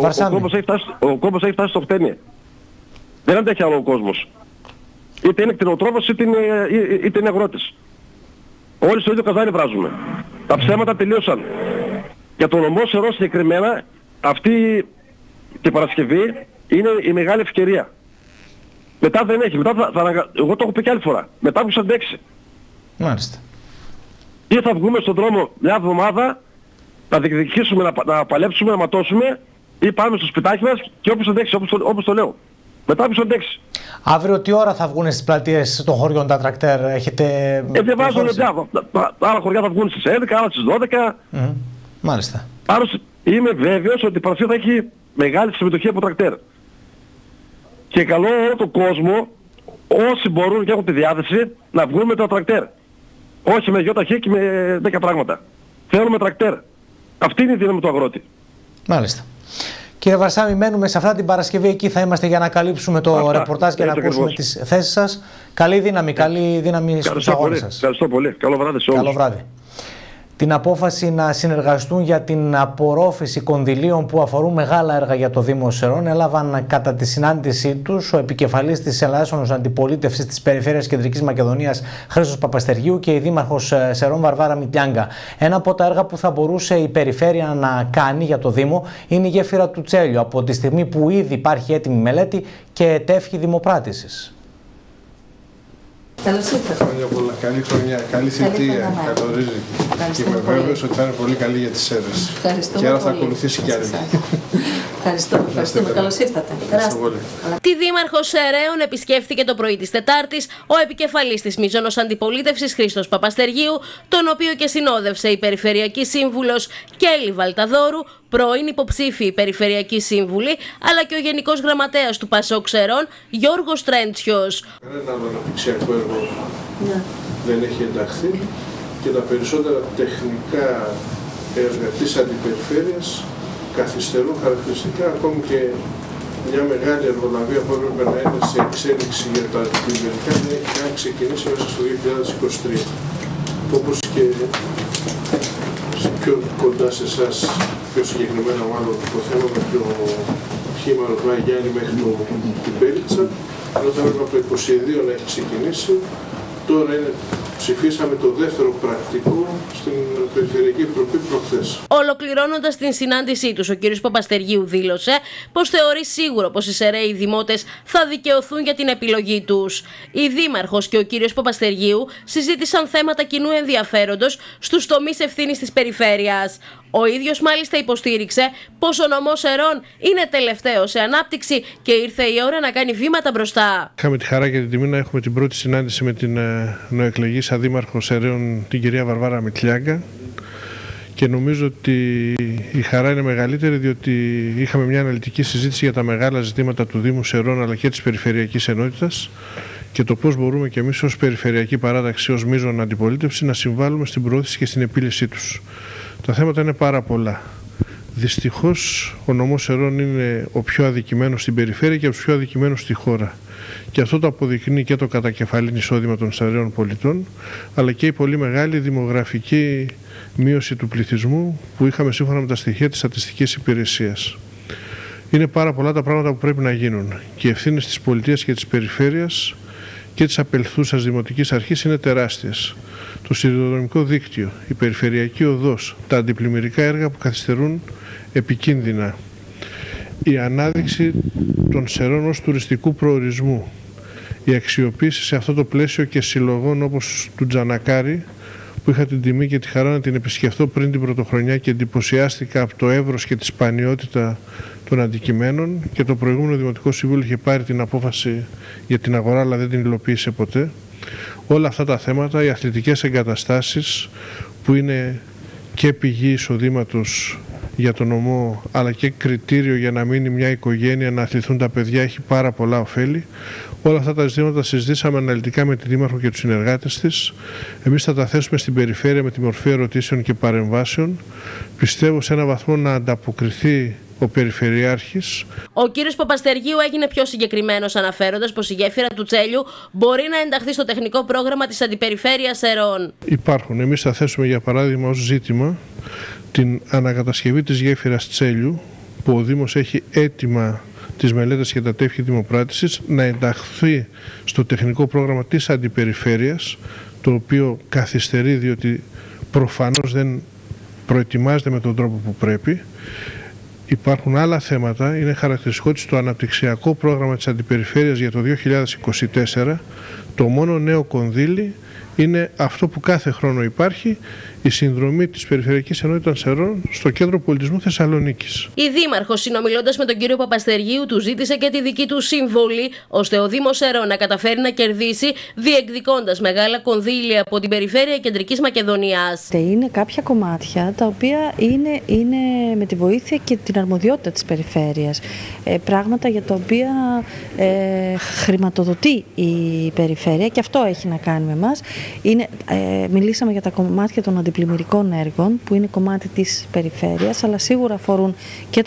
Ο κόμπος έχει φτάσει στο χτένι. Δεν αντέχει άλλο ο κόσμος. Είτε είναι κτηνοτρόφος είτε είναι αγρότης. Όλοι στο ίδιο καζάνι βράζουμε. Τα ψέματα τελείωσαν. Για τον νομό Σερών συγκεκριμένα, αυτή την Παρασκευή είναι η μεγάλη ευκαιρία. Μετά δεν έχει. Εγώ το έχω πει και άλλη φορά. Μετά που αντέξει. Μάλιστα. Ή θα βγούμε στον δρόμο μια εβδομάδα, να διεκδικήσουμε, να παλέψουμε, να ματώσουμε, ή πάμε στο σπιτάκι μας και όποιος αντέξει, όπως το λέω. Μετά όποιος αντέξει. Αύριο τι ώρα θα βγουν στις πλατείες των χωριών τα τρακτέρ, έχετε... Διαβάζουν άλλα χωριά θα βγουν στις 11, άλλα στις 12. Μάλιστα. Άλλως είμαι βέβαιος ότι η Παρασκευή θα έχει μεγάλη συμμετοχή από τρακτέρ. Και καλώ όλο τον κόσμο, όσοι μπορούν και έχουν τη διάθεση, να βγουν με τα τρακτέρ. Όχι με γιοταχή και με 10 πράγματα. Θέλουμε τρακτέρ. Αυτή είναι η δύναμη του αγρότη. Μάλιστα. Κύριε Βαρσάμι, μένουμε σε αυτά την Παρασκευή. Εκεί θα είμαστε για να καλύψουμε το ρεπορτάζ και να ακούσουμε τις θέσεις σας. Καλή δύναμη στους αγώνες σας. Ευχαριστώ πολύ. Καλό βράδυ σε όλους. Καλό βράδυ. Την απόφαση να συνεργαστούν για την απορρόφηση κονδυλίων που αφορούν μεγάλα έργα για το Δήμο Σερών έλαβαν κατά τη συνάντησή τους ο επικεφαλής της Ελλάδος Αντιπολίτευσης της Περιφέρειας Κεντρικής Μακεδονίας Χρήστος Παπαστεργίου και η Δήμαρχος Σερών Βαρβάρα Μητιάγκα. Ένα από τα έργα που θα μπορούσε η Περιφέρεια να κάνει για το Δήμο είναι η γέφυρα του Τσέλιου, από τη στιγμή που ήδη υπάρχει έτοιμη μελέτη και ετεύχη δημοπράτησης. Καλώς ήρθατε. Χρόνια πολλά. Καλή χρονιά, καλή θητεία, καλορίζει. Είμαι βέβαιος ότι θα είναι πολύ καλή για τις αίρες. Ευχαριστούμε. Και άρα θα ακολουθήσει κι άλλη. Ευχαριστούμε. Καλώς ήρθατε. Τη Δήμαρχο Σεραίων επισκέφθηκε το πρωί της Τετάρτης ο επικεφαλής της Μίζωνος Αντιπολίτευσης Χρήστος Παπαστεργίου, τον οποίο και συνόδευσε η Περιφερειακή Σύμβουλος Κέλλη Βαλταδόρου, πρώην υποψήφιοι Περιφερειακοί Σύμβουλοι, αλλά και ο Γενικός Γραμματέας του ΠΑΣΟΚ Σερών, Γιώργος Τρέντσιος. Κανένα άλλο αναπτυξιακό έργο δεν έχει ενταχθεί και τα περισσότερα τεχνικά έργα της αντιπεριφέρειας καθυστερούν χαρακτηριστικά, ακόμη και μια μεγάλη εργολαβία που έπρεπε να είναι σε εξέλιξη για τα αντιπεριφερειακά δεν έχει καν ξεκινήσει μέσα στο 2023. Όπως και πιο κοντά σε εσάς, πιο συγκεκριμένα μάλλον το θέμα με το χήμα Ρωτμάη Γιάννη μέχρι την Πέλιτσα, ενώ θα έπρεπε από το 2022 να έχει ξεκινήσει. Τώρα ψηφίσαμε το δεύτερο πρακτικό στην Περιφερειακή Επιτροπή προχθές. Ολοκληρώνοντας την συνάντησή τους, ο κ. Παπαστεργίου δήλωσε πως θεωρεί σίγουρο πως οι Σεραίοι δημότες θα δικαιωθούν για την επιλογή τους. Η Δήμαρχος και ο κ. Παπαστεργίου συζήτησαν θέματα κοινού ενδιαφέροντος στους τομείς ευθύνης της περιφέρειας. Ο ίδιος μάλιστα υποστήριξε πως ο νομός Σερών είναι τελευταίος σε ανάπτυξη και ήρθε η ώρα να κάνει βήματα μπροστά. Είχαμε τη χαρά και την τιμή να έχουμε την πρώτη συνάντηση με την νοεκλεγήσα Δήμαρχο Σεραίων, την κυρία Βαρβάρα Μητλιάγκα, και νομίζω ότι η χαρά είναι μεγαλύτερη διότι είχαμε μια αναλυτική συζήτηση για τα μεγάλα ζητήματα του Δήμου Σερών αλλά και της Περιφερειακής Ενότητας και το πώς μπορούμε και εμείς ως Περιφερειακή Παράταξη, ως μείζωνα αντιπολίτευση, να συμβάλλουμε στην προώθηση και στην επίλυσή τους. Τα θέματα είναι πάρα πολλά. Δυστυχώς ο νομός Σερών είναι ο πιο αδικημένος στην περιφέρεια και ο πιο αδικημένος στη χώρα. Και αυτό το αποδεικνύει και το κατακεφαλήν εισόδημα των Σεραίων πολιτών, αλλά και η πολύ μεγάλη δημογραφική μείωση του πληθυσμού που είχαμε σύμφωνα με τα στοιχεία της Στατιστικής Υπηρεσίας. Είναι πάρα πολλά τα πράγματα που πρέπει να γίνουν και οι ευθύνες της πολιτείας και της περιφέρειας και της απελθούσας δημοτικής αρχής είναι τεράστιες. Το σιδηροδρομικό δίκτυο, η περιφερειακή οδός, τα αντιπλημμυρικά έργα που καθυστερούν επικίνδυνα, η ανάδειξη των Σερών ως τουριστικού προορισμού, η αξιοποίηση σε αυτό το πλαίσιο και συλλογών όπως του Τζανακάρη, που είχα την τιμή και τη χαρά να την επισκεφτώ πριν την πρωτοχρονιά και εντυπωσιάστηκα από το εύρος και τη σπανιότητα των αντικειμένων, και το προηγούμενο Δημοτικό Συμβούλιο είχε πάρει την απόφαση για την αγορά αλλά δεν την υλοποίησε ποτέ. Όλα αυτά τα θέματα, οι αθλητικές εγκαταστάσεις που είναι και πηγή εισοδήματος για τον νομό αλλά και κριτήριο για να μείνει μια οικογένεια να αθληθούν τα παιδιά, έχει πάρα πολλά ωφέλη. Όλα αυτά τα ζητήματα τα συζητήσαμε αναλυτικά με τη Δήμαρχο και τους συνεργάτες της. Εμείς θα τα θέσουμε στην περιφέρεια με τη μορφή ερωτήσεων και παρεμβάσεων. Πιστεύω σε έναν βαθμό να ανταποκριθεί ο Περιφερειάρχης. Ο κύριος Παπαστεργίου έγινε πιο συγκεκριμένος αναφέροντας πως η γέφυρα του Τσέλιου μπορεί να ενταχθεί στο τεχνικό πρόγραμμα της Αντιπεριφέρειας Σερών. Υπάρχουν. Εμείς θα θέσουμε για παράδειγμα ως ζήτημα την ανακατασκευή της γέφυρας Τσέλιου, που ο Δήμος έχει έτοιμα τις μελέτες και τα τεύχη δημοπράτησης, να ενταχθεί στο τεχνικό πρόγραμμα της Αντιπεριφέρειας, το οποίο καθυστερεί διότι προφανώς δεν προετοιμάζεται με τον τρόπο που πρέπει. Υπάρχουν άλλα θέματα. Είναι χαρακτηριστικό ότι στο αναπτυξιακό πρόγραμμα της Αντιπεριφέρειας για το 2024 το μόνο νέο κονδύλι είναι αυτό που κάθε χρόνο υπάρχει, η συνδρομή της Περιφερειακής Ενότητας Σερών στο Κέντρο Πολιτισμού Θεσσαλονίκης. Η Δήμαρχος, συνομιλώντας με τον κύριο Παπαστεργίου, του ζήτησε και τη δική του συμβολή, ώστε ο Δήμος Σερών να καταφέρει να κερδίσει, διεκδικώντας μεγάλα κονδύλια από την Περιφέρεια Κεντρικής Μακεδονίας. Είναι κάποια κομμάτια τα οποία είναι με τη βοήθεια και την αρμοδιότητα της Περιφέρειας. Πράγματα για τα οποία χρηματοδοτεί η Περιφέρεια, και αυτό έχει να κάνει με εμάς. Μιλήσαμε για τα κομμάτια των αντιπλημμυρικών έργων που είναι κομμάτι της περιφέρειας, αλλά σίγουρα αφορούν και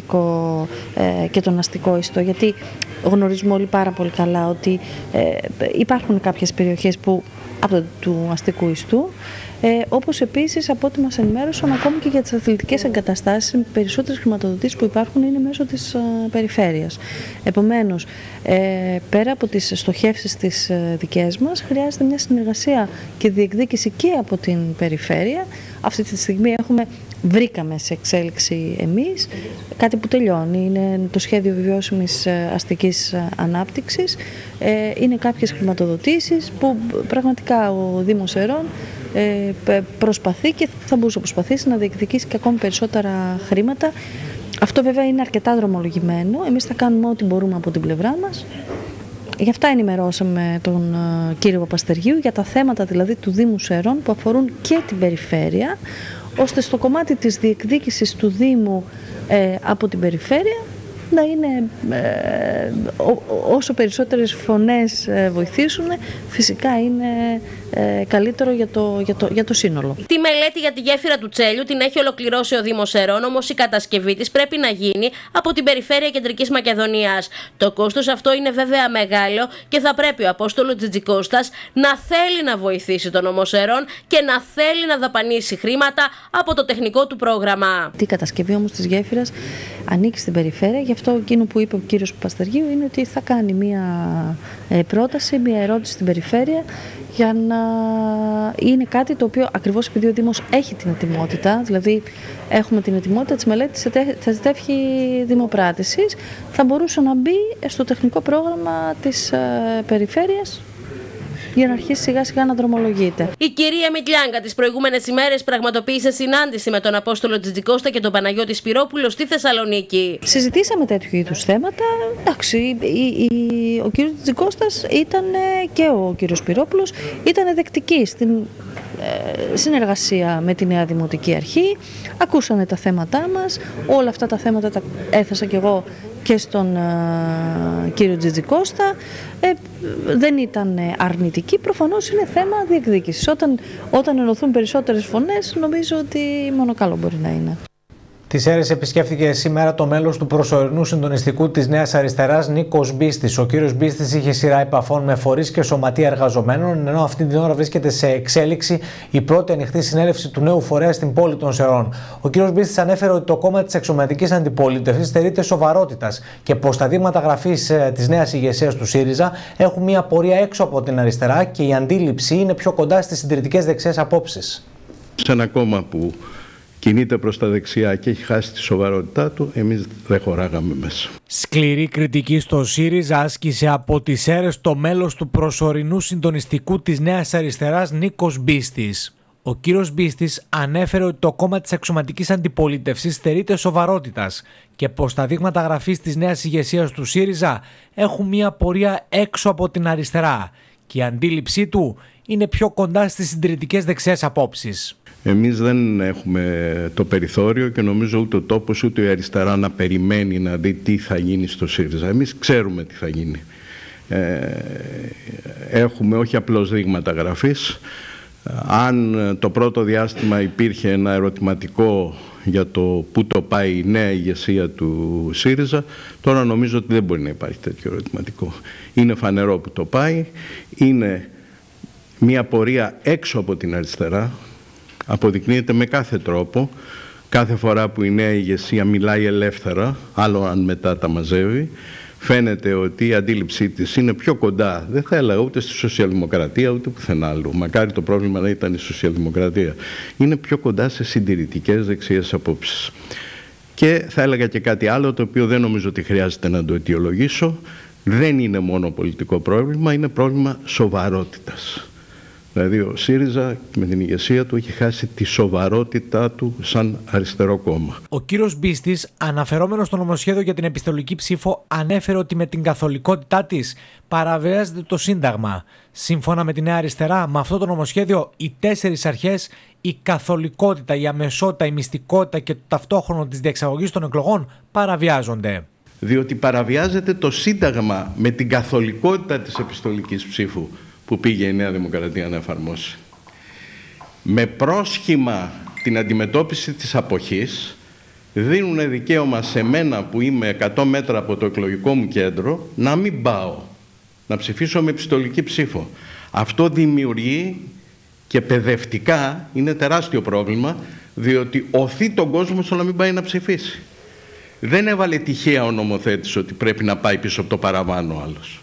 τον αστικό ιστό, γιατί γνωρίζουμε όλοι πάρα πολύ καλά ότι υπάρχουν κάποιες περιοχές που από του αστικού ιστού, όπως επίσης από ό,τι μας ενημέρωσαν ακόμη και για τις αθλητικές εγκαταστάσεις, οι περισσότερες χρηματοδοτήσεις που υπάρχουν είναι μέσω της περιφέρειας. Επομένως, πέρα από τις στοχεύσεις τις δικές μας, χρειάζεται μια συνεργασία και διεκδίκηση και από την περιφέρεια. Αυτή τη στιγμή έχουμε βρήκαμε σε εξέλιξη εμείς, κάτι που τελειώνει. Είναι το σχέδιο βιώσιμης αστικής ανάπτυξης. Είναι κάποιες χρηματοδοτήσεις που πραγματικά ο Δήμος Ερών προσπαθεί και θα μπορούσε να προσπαθήσει να διεκδικήσει και ακόμη περισσότερα χρήματα. Αυτό βέβαια είναι αρκετά δρομολογημένο. Εμείς θα κάνουμε ό,τι μπορούμε από την πλευρά μας. Γι' αυτά ενημερώσαμε τον κύριο Παπαστεργίου για τα θέματα δηλαδή του Δήμου Σερών που αφορούν και την περιφέρεια, ώστε στο κομμάτι της διεκδίκησης του Δήμου από την περιφέρεια να είναι όσο περισσότερες φωνές βοηθήσουν, φυσικά είναι καλύτερο για το σύνολο. Τη μελέτη για τη γέφυρα του Τσέλιου την έχει ολοκληρώσει ο Δήμος Ερών, όμως η κατασκευή της πρέπει να γίνει από την Περιφέρεια Κεντρικής Μακεδονίας. Το κόστος αυτό είναι βέβαια μεγάλο και θα πρέπει ο Απόστολος Τζιτζικώστας να θέλει να βοηθήσει τον Νομό Ερών και να θέλει να δαπανίσει χρήματα από το τεχνικό του πρόγραμμα. Η κατασκευή όμως της γέφυρας ανήκει στην περιφέρεια, γι' αυτό εκείνο που είπε ο κύριος Παπαστεργίου είναι ότι θα κάνει μια πρόταση, μια ερώτηση στην περιφέρεια για να είναι κάτι το οποίο ακριβώς επειδή ο Δήμος έχει την ετοιμότητα, δηλαδή έχουμε την ετοιμότητα της μελέτης της τεύχη δημοπράτησης, θα μπορούσε να μπει στο τεχνικό πρόγραμμα της περιφέρειας για να αρχίσει σιγά σιγά να δρομολογείται. Η κυρία Μητλιάγκα τις προηγούμενες ημέρες πραγματοποίησε συνάντηση με τον Απόστολο Τζιτζικώστα και τον Παναγιώτη Σπυρόπουλο στη Θεσσαλονίκη. Συζητήσαμε τέτοιου είδους θέματα. Εντάξει, ο κύριος Τζιτζικώστας ήταν και ο κύριος Σπυρόπουλος ήταν δεκτικοί στην συνεργασία με τη Νέα Δημοτική Αρχή. Ακούσανε τα θέματά μας. Όλα αυτά τα θέματα τα έθεσα κι εγώ και στον κύριο Τζιτζικώστα. Δεν ήταν αρνητική, προφανώς είναι θέμα διεκδίκησης. Όταν ενωθούν περισσότερες φωνές, νομίζω ότι μόνο καλό μπορεί να είναι. Τις Σέρρες επισκέφθηκε σήμερα το μέλος του προσωρινού συντονιστικού της Νέας Αριστεράς, Νίκος Μπίστης. Ο κύριος Μπίστης είχε σειρά επαφών με φορείς και σωματεία εργαζομένων, ενώ αυτή την ώρα βρίσκεται σε εξέλιξη η πρώτη ανοιχτή συνέλευση του νέου φορέα στην πόλη των Σερών. Ο κύριος Μπίστης ανέφερε ότι το κόμμα της εξωματικής αντιπολίτευσης στερείται σοβαρότητας και πως τα δείγματα γραφής της νέας ηγεσίας του ΣΥΡΙΖΑ έχουν μια πορεία έξω από την αριστερά και η αντίληψη είναι πιο κοντά στις συντηρητικές δεξιές απόψεις. Σε ένα κόμμα που κινείται προς τα δεξιά και έχει χάσει τη σοβαρότητά του, εμείς δεν χωράγαμε μέσα. Σκληρή κριτική στο ΣΥΡΙΖΑ άσκησε από τις Σέρρες το μέλος του προσωρινού συντονιστικού της Νέας Αριστεράς, Νίκος Μπίστης. Ο κύριος Μπίστης ανέφερε ότι το κόμμα της αξιωματικής αντιπολίτευσης στερείται σοβαρότητας και πως τα δείγματα γραφής της νέας ηγεσίας του ΣΥΡΙΖΑ έχουν μια πορεία έξω από την αριστερά και η αντίληψή του είναι πιο κοντά στις συντηρητικές δεξιές απόψεις. Εμείς δεν έχουμε το περιθώριο και νομίζω ούτε ο τόπος ούτε η αριστερά να περιμένει να δει τι θα γίνει στο ΣΥΡΙΖΑ. Εμείς ξέρουμε τι θα γίνει. Έχουμε όχι απλώς δείγματα γραφής. Αν το πρώτο διάστημα υπήρχε ένα ερωτηματικό για το πού το πάει η νέα ηγεσία του ΣΥΡΙΖΑ, τώρα νομίζω ότι δεν μπορεί να υπάρχει τέτοιο ερωτηματικό. Είναι φανερό που το πάει. Είναι μια πορεία έξω από την αριστερά. Αποδεικνύεται με κάθε τρόπο, κάθε φορά που η νέα ηγεσία μιλάει ελεύθερα, άλλο αν μετά τα μαζεύει, φαίνεται ότι η αντίληψή της είναι πιο κοντά, δεν θα έλεγα ούτε στη σοσιαλδημοκρατία ούτε πουθενά άλλου. Μακάρι το πρόβλημα να ήταν η σοσιαλδημοκρατία. Είναι πιο κοντά σε συντηρητικές δεξιές απόψεις. Και θα έλεγα και κάτι άλλο, το οποίο δεν νομίζω ότι χρειάζεται να το αιτιολογήσω. Δεν είναι μόνο πολιτικό πρόβλημα, είναι πρόβλημα σοβαρότητας. Δηλαδή ο ΣΥΡΙΖΑ με την ηγεσία του έχει χάσει τη σοβαρότητά του σαν αριστερό κόμμα. Ο κύριος Μπίστης, αναφερόμενος στο νομοσχέδιο για την επιστολική ψήφο, ανέφερε ότι με την καθολικότητά της παραβιάζεται το Σύνταγμα. Σύμφωνα με τη Νέα Αριστερά, με αυτό το νομοσχέδιο οι 4 αρχές, η καθολικότητα, η αμεσότητα, η μυστικότητα και το ταυτόχρονο της διεξαγωγής των εκλογών παραβιάζονται. Διότι παραβιάζεται το Σύνταγμα με την καθολικότητα της επιστολικής ψήφου που πήγε η Νέα Δημοκρατία να εφαρμόσει. Με πρόσχημα την αντιμετώπιση της αποχής, δίνουν δικαίωμα σε μένα που είμαι 100 μέτρα από το εκλογικό μου κέντρο να μην πάω, να ψηφίσω με επιστολική ψήφο. Αυτό δημιουργεί και παιδευτικά είναι τεράστιο πρόβλημα, διότι οθεί τον κόσμο στο να μην πάει να ψηφίσει. Δεν έβαλε τυχαία ο νομοθέτης ότι πρέπει να πάει πίσω από το παραβάνω ο άλλος.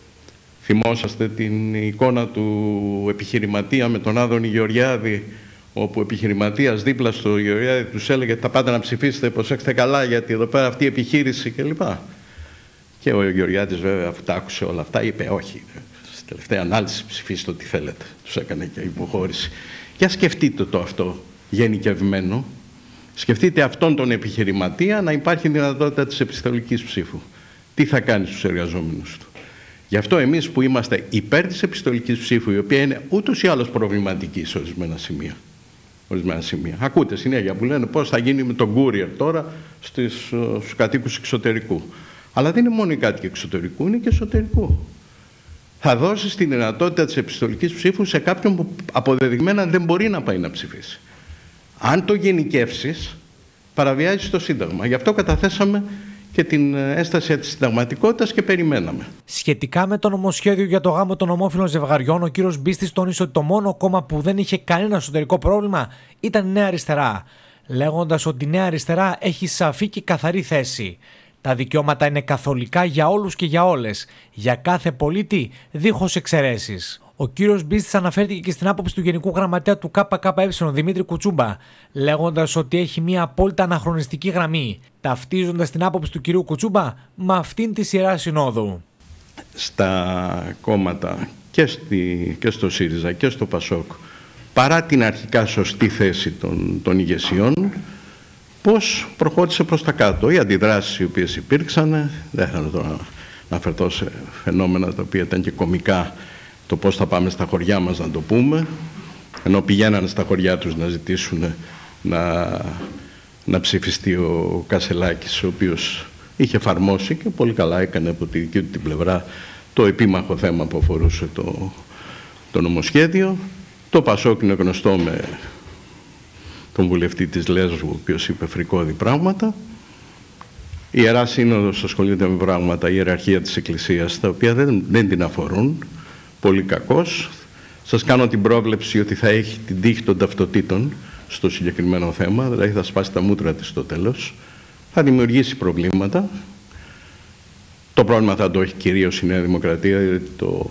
Θυμόσαστε την εικόνα του επιχειρηματία με τον Άδωνη Γεωργιάδη, όπου ο επιχειρηματίας δίπλα στο Γεωργιάδη τους έλεγε θα πάτε να ψηφίσετε, προσέξτε καλά γιατί εδώ πέρα αυτή η επιχείρηση κλπ. Και ο Γεωργιάδης βέβαια αφού τα άκουσε όλα αυτά είπε όχι, στη τελευταία ανάλυση ψηφίστε ό,τι θέλετε. Τους έκανε και υποχώρηση. Για σκεφτείτε το αυτό γενικευμένο. Σκεφτείτε αυτόν τον επιχειρηματία να υπάρχει δυνατότητα της επιστολικής ψήφου. Τι θα κάνει στους εργαζόμενους του. Γι' αυτό εμείς που είμαστε υπέρ της επιστολικής ψήφου, η οποία είναι ούτως ή άλλως προβληματική σε ορισμένα σημεία. Ακούτε συνέχεια που λένε πώς θα γίνει με τον courier τώρα στους κατοίκους εξωτερικού. Αλλά δεν είναι μόνο οι κάτοικοι εξωτερικού, είναι και εσωτερικού. Θα δώσει τη δυνατότητα της επιστολικής ψήφου σε κάποιον που αποδεδειγμένα δεν μπορεί να πάει να ψηφίσει. Αν το γενικεύσεις, παραβιάζεις το Σύνταγμα. Γι' αυτό καταθέσαμε και την έσταση της συνταγματικότητας και περιμέναμε. Σχετικά με το νομοσχέδιο για το γάμο των ομόφυλων ζευγαριών, ο κύριος Μπίστης τόνισε ότι το μόνο κόμμα που δεν είχε κανένα εσωτερικό πρόβλημα ήταν η Νέα Αριστερά, λέγοντας ότι η Νέα Αριστερά έχει σαφή και καθαρή θέση. Τα δικαιώματα είναι καθολικά για όλους και για όλες, για κάθε πολίτη, δίχως εξαιρέσεις. Ο κύριος Μπίστης αναφέρθηκε και στην άποψη του Γενικού Γραμματέα του ΚΚΕ, Δημήτρη Κουτσούμπα, λέγοντας ότι έχει μια απόλυτα αναχρονιστική γραμμή, ταυτίζοντας την άποψη του κυρίου Κουτσούμπα με αυτήν της Ιεράς Συνόδου. Στα κόμματα και στο ΣΥΡΙΖΑ και στο ΠΑΣΟΚ, παρά την αρχικά σωστή θέση των ηγεσιών, πώς προχώρησε προς τα κάτω. Οι αντιδράσεις οι οποίες υπήρξαν, δεν θα τώρα αναφερθώ σε φαινόμενα τα οποία ήταν και κωμικά, το πώς θα πάμε στα χωριά μας να το πούμε, ενώ πηγαίνανε στα χωριά τους να ζητήσουν να ψηφιστεί ο Κασελάκης, ο οποίος είχε εφαρμόσει και πολύ καλά έκανε από τη δική του την πλευρά το επίμαχο θέμα που αφορούσε το νομοσχέδιο. Το ΠΑΣΟΚ είναι γνωστό με τον βουλευτή της Λέσβου, ο οποίος είπε φρικώδη πράγματα. Η Ιερά Σύνοδος ασχολείται με πράγματα, η ιεραρχία της Εκκλησίας, τα οποία δεν την αφορούν. Πολύ κακός. Σας κάνω την πρόβλεψη ότι θα έχει την τύχη των ταυτοτήτων στο συγκεκριμένο θέμα, δηλαδή θα σπάσει τα μούτρα της στο τέλος, θα δημιουργήσει προβλήματα. Το πρόβλημα θα το έχει κυρίως η Νέα Δημοκρατία, γιατί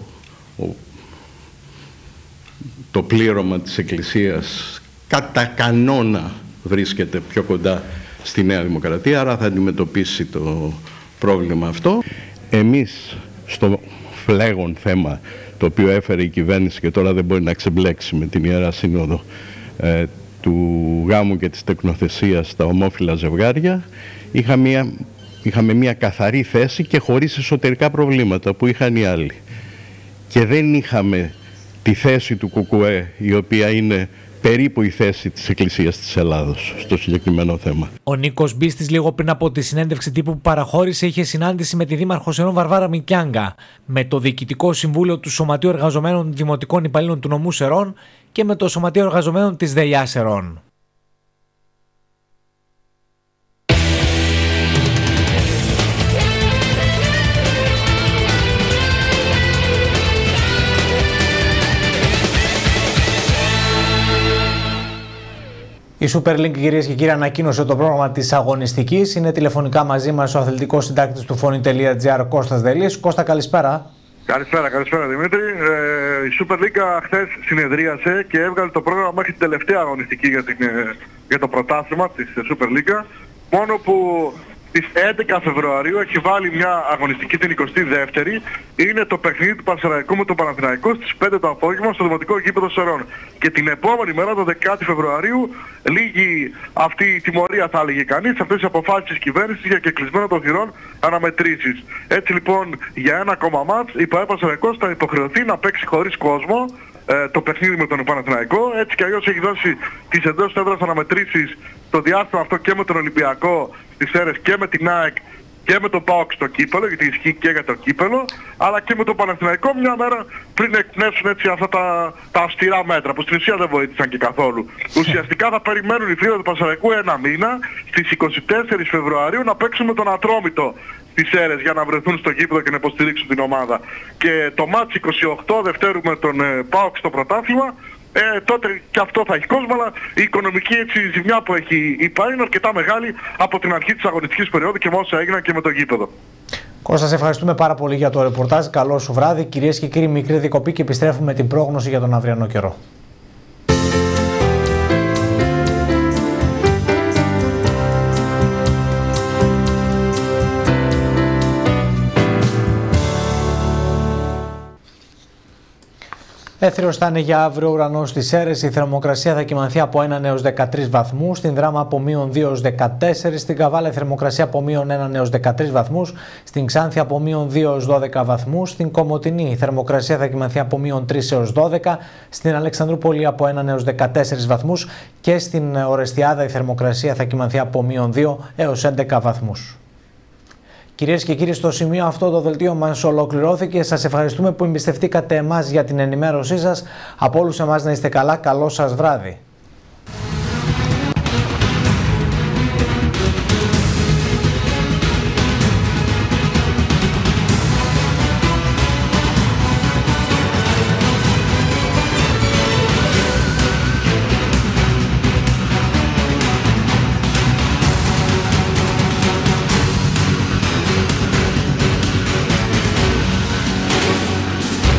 το πλήρωμα της Εκκλησίας κατά κανόνα βρίσκεται πιο κοντά στη Νέα Δημοκρατία, άρα θα αντιμετωπίσει το πρόβλημα αυτό. Εμείς στο φλέγον θέμα το οποίο έφερε η κυβέρνηση και τώρα δεν μπορεί να ξεμπλέξει με την Ιερά Σύνοδο του γάμου και της τεκνοθεσίας στα ομόφυλα ζευγάρια, είχαμε μια καθαρή θέση και χωρίς εσωτερικά προβλήματα που είχαν οι άλλοι. Και δεν είχαμε τη θέση του ΚΚΕ, η οποία είναι περίπου η θέση της Εκκλησίας της Ελλάδος στο συγκεκριμένο θέμα. Ο Νίκος Μπίστης, λίγο πριν από τη συνέντευξη τύπου που παραχώρησε, είχε συνάντηση με τη Δήμαρχο Σερών Βαρβάρα Μητλιάγκα, με το Διοικητικό Συμβούλιο του Σωματείου Εργαζομένων Δημοτικών Υπαλλήλων του Νομού Σερών και με το Σωματείο Εργαζομένων της ΔΕΙΑ Σερών. Η Super League, κυρίες και κύριοι, ανακοίνωσε το πρόγραμμα της αγωνιστικής. Είναι τηλεφωνικά μαζί μας ο αθλητικός συντάκτης του Φωνή.gr, Κώστας Δελής. Κώστα, καλησπέρα. Καλησπέρα Δημήτρη. Η Super League χθες συνεδρίασε και έβγαλε το πρόγραμμα μέχρι την τελευταία αγωνιστική για το πρωτάθλημα της Super League. Μόνο που στις 11 Φεβρουαρίου έχει βάλει μια αγωνιστική, την 22η. Είναι το παιχνίδι του Πανσεραϊκού με τον Παναθηναϊκό στις 5 το απόγευμα στο Δημοτικό Γήπεδο Σερών. Και την επόμενη μέρα, το 10 Φεβρουαρίου, λύγει αυτή η τιμωρία, θα έλεγε κανείς, αυτές οι αποφάσεις της κυβέρνησης για κεκλεισμένο των θυρών αναμετρήσεις. Έτσι λοιπόν, για ένα ακόμα μάτς, η ΠΑΕ Πανσεραϊκός θα υποχρεωθεί να παίξει χωρίς κόσμο το παιχνίδι με τον Παναθηναϊκό. Έτσι κι αλλιώς έχει δώσει τις εντός έδρας αναμετρήσεις το διάστημα αυτό και με τον Ολυμπιακό στις ΣΕΡΕΣ και με την ΑΕΚ και με τον ΠΑΟΚ στο κύπελο, γιατί ισχύει και για το κύπελο, αλλά και με τον Παναθηναϊκό μια μέρα πριν εκπνεύσουν έτσι αυτά τα αυστηρά μέτρα, που στην ουσία δεν βοήθησαν και καθόλου. Ουσιαστικά θα περιμένουν οι φίλοι του Πανσεραϊκού ένα μήνα, στις 24 Φεβρουαρίου, να παίξουν με τον Ατρόμητο τις ΣΕΡΕΣ για να βρεθούν στο γήπεδο και να υποστηρίξουν την ομάδα. Και το μάτς 28 Δευτέρου με τον ΠΑΟΚ στο πρωτάθλημα, τότε και αυτό θα έχει κόσμο, αλλά η οικονομική ζημιά που έχει η ΠΑΕ είναι αρκετά μεγάλη από την αρχή της αγωνιστικής περίοδου και με όσα έγιναν και με το γήπεδο. Κώστα, σε ευχαριστούμε πάρα πολύ για το ρεπορτάζ. Καλό σου βράδυ. Κυρίες και κύριοι, μικρή διακοπή και επιστρέφουμε με την πρόγνωση για τον αυριανό καιρό. Έθριος θα είναι για αύριο ουρανός στις Σέρρες. Η θερμοκρασία θα κυμανθεί από 1 έως 13 βαθμούς. Στην Δράμα από μείον 2 έως 14. Στην Καβάλα η θερμοκρασία από μείον 1 έως 13 βαθμούς. Στην Ξάνθη από μείον 2 έως 12 βαθμούς. Στην Κομοτηνή η θερμοκρασία θα κυμανθεί από μείον 3 έως 12. Στην Αλεξανδρούπολη από 1 έως 14 βαθμούς. Και στην Ορεστιάδα η θερμοκρασία θα κυμανθεί από μείον 2 έως 11 βαθμούς. Κυρίες και κύριοι, στο σημείο αυτό το δελτίο μας ολοκληρώθηκε. Σας ευχαριστούμε που εμπιστευτήκατε εμάς για την ενημέρωσή σας. Από όλους εμάς να είστε καλά. Καλό σας βράδυ.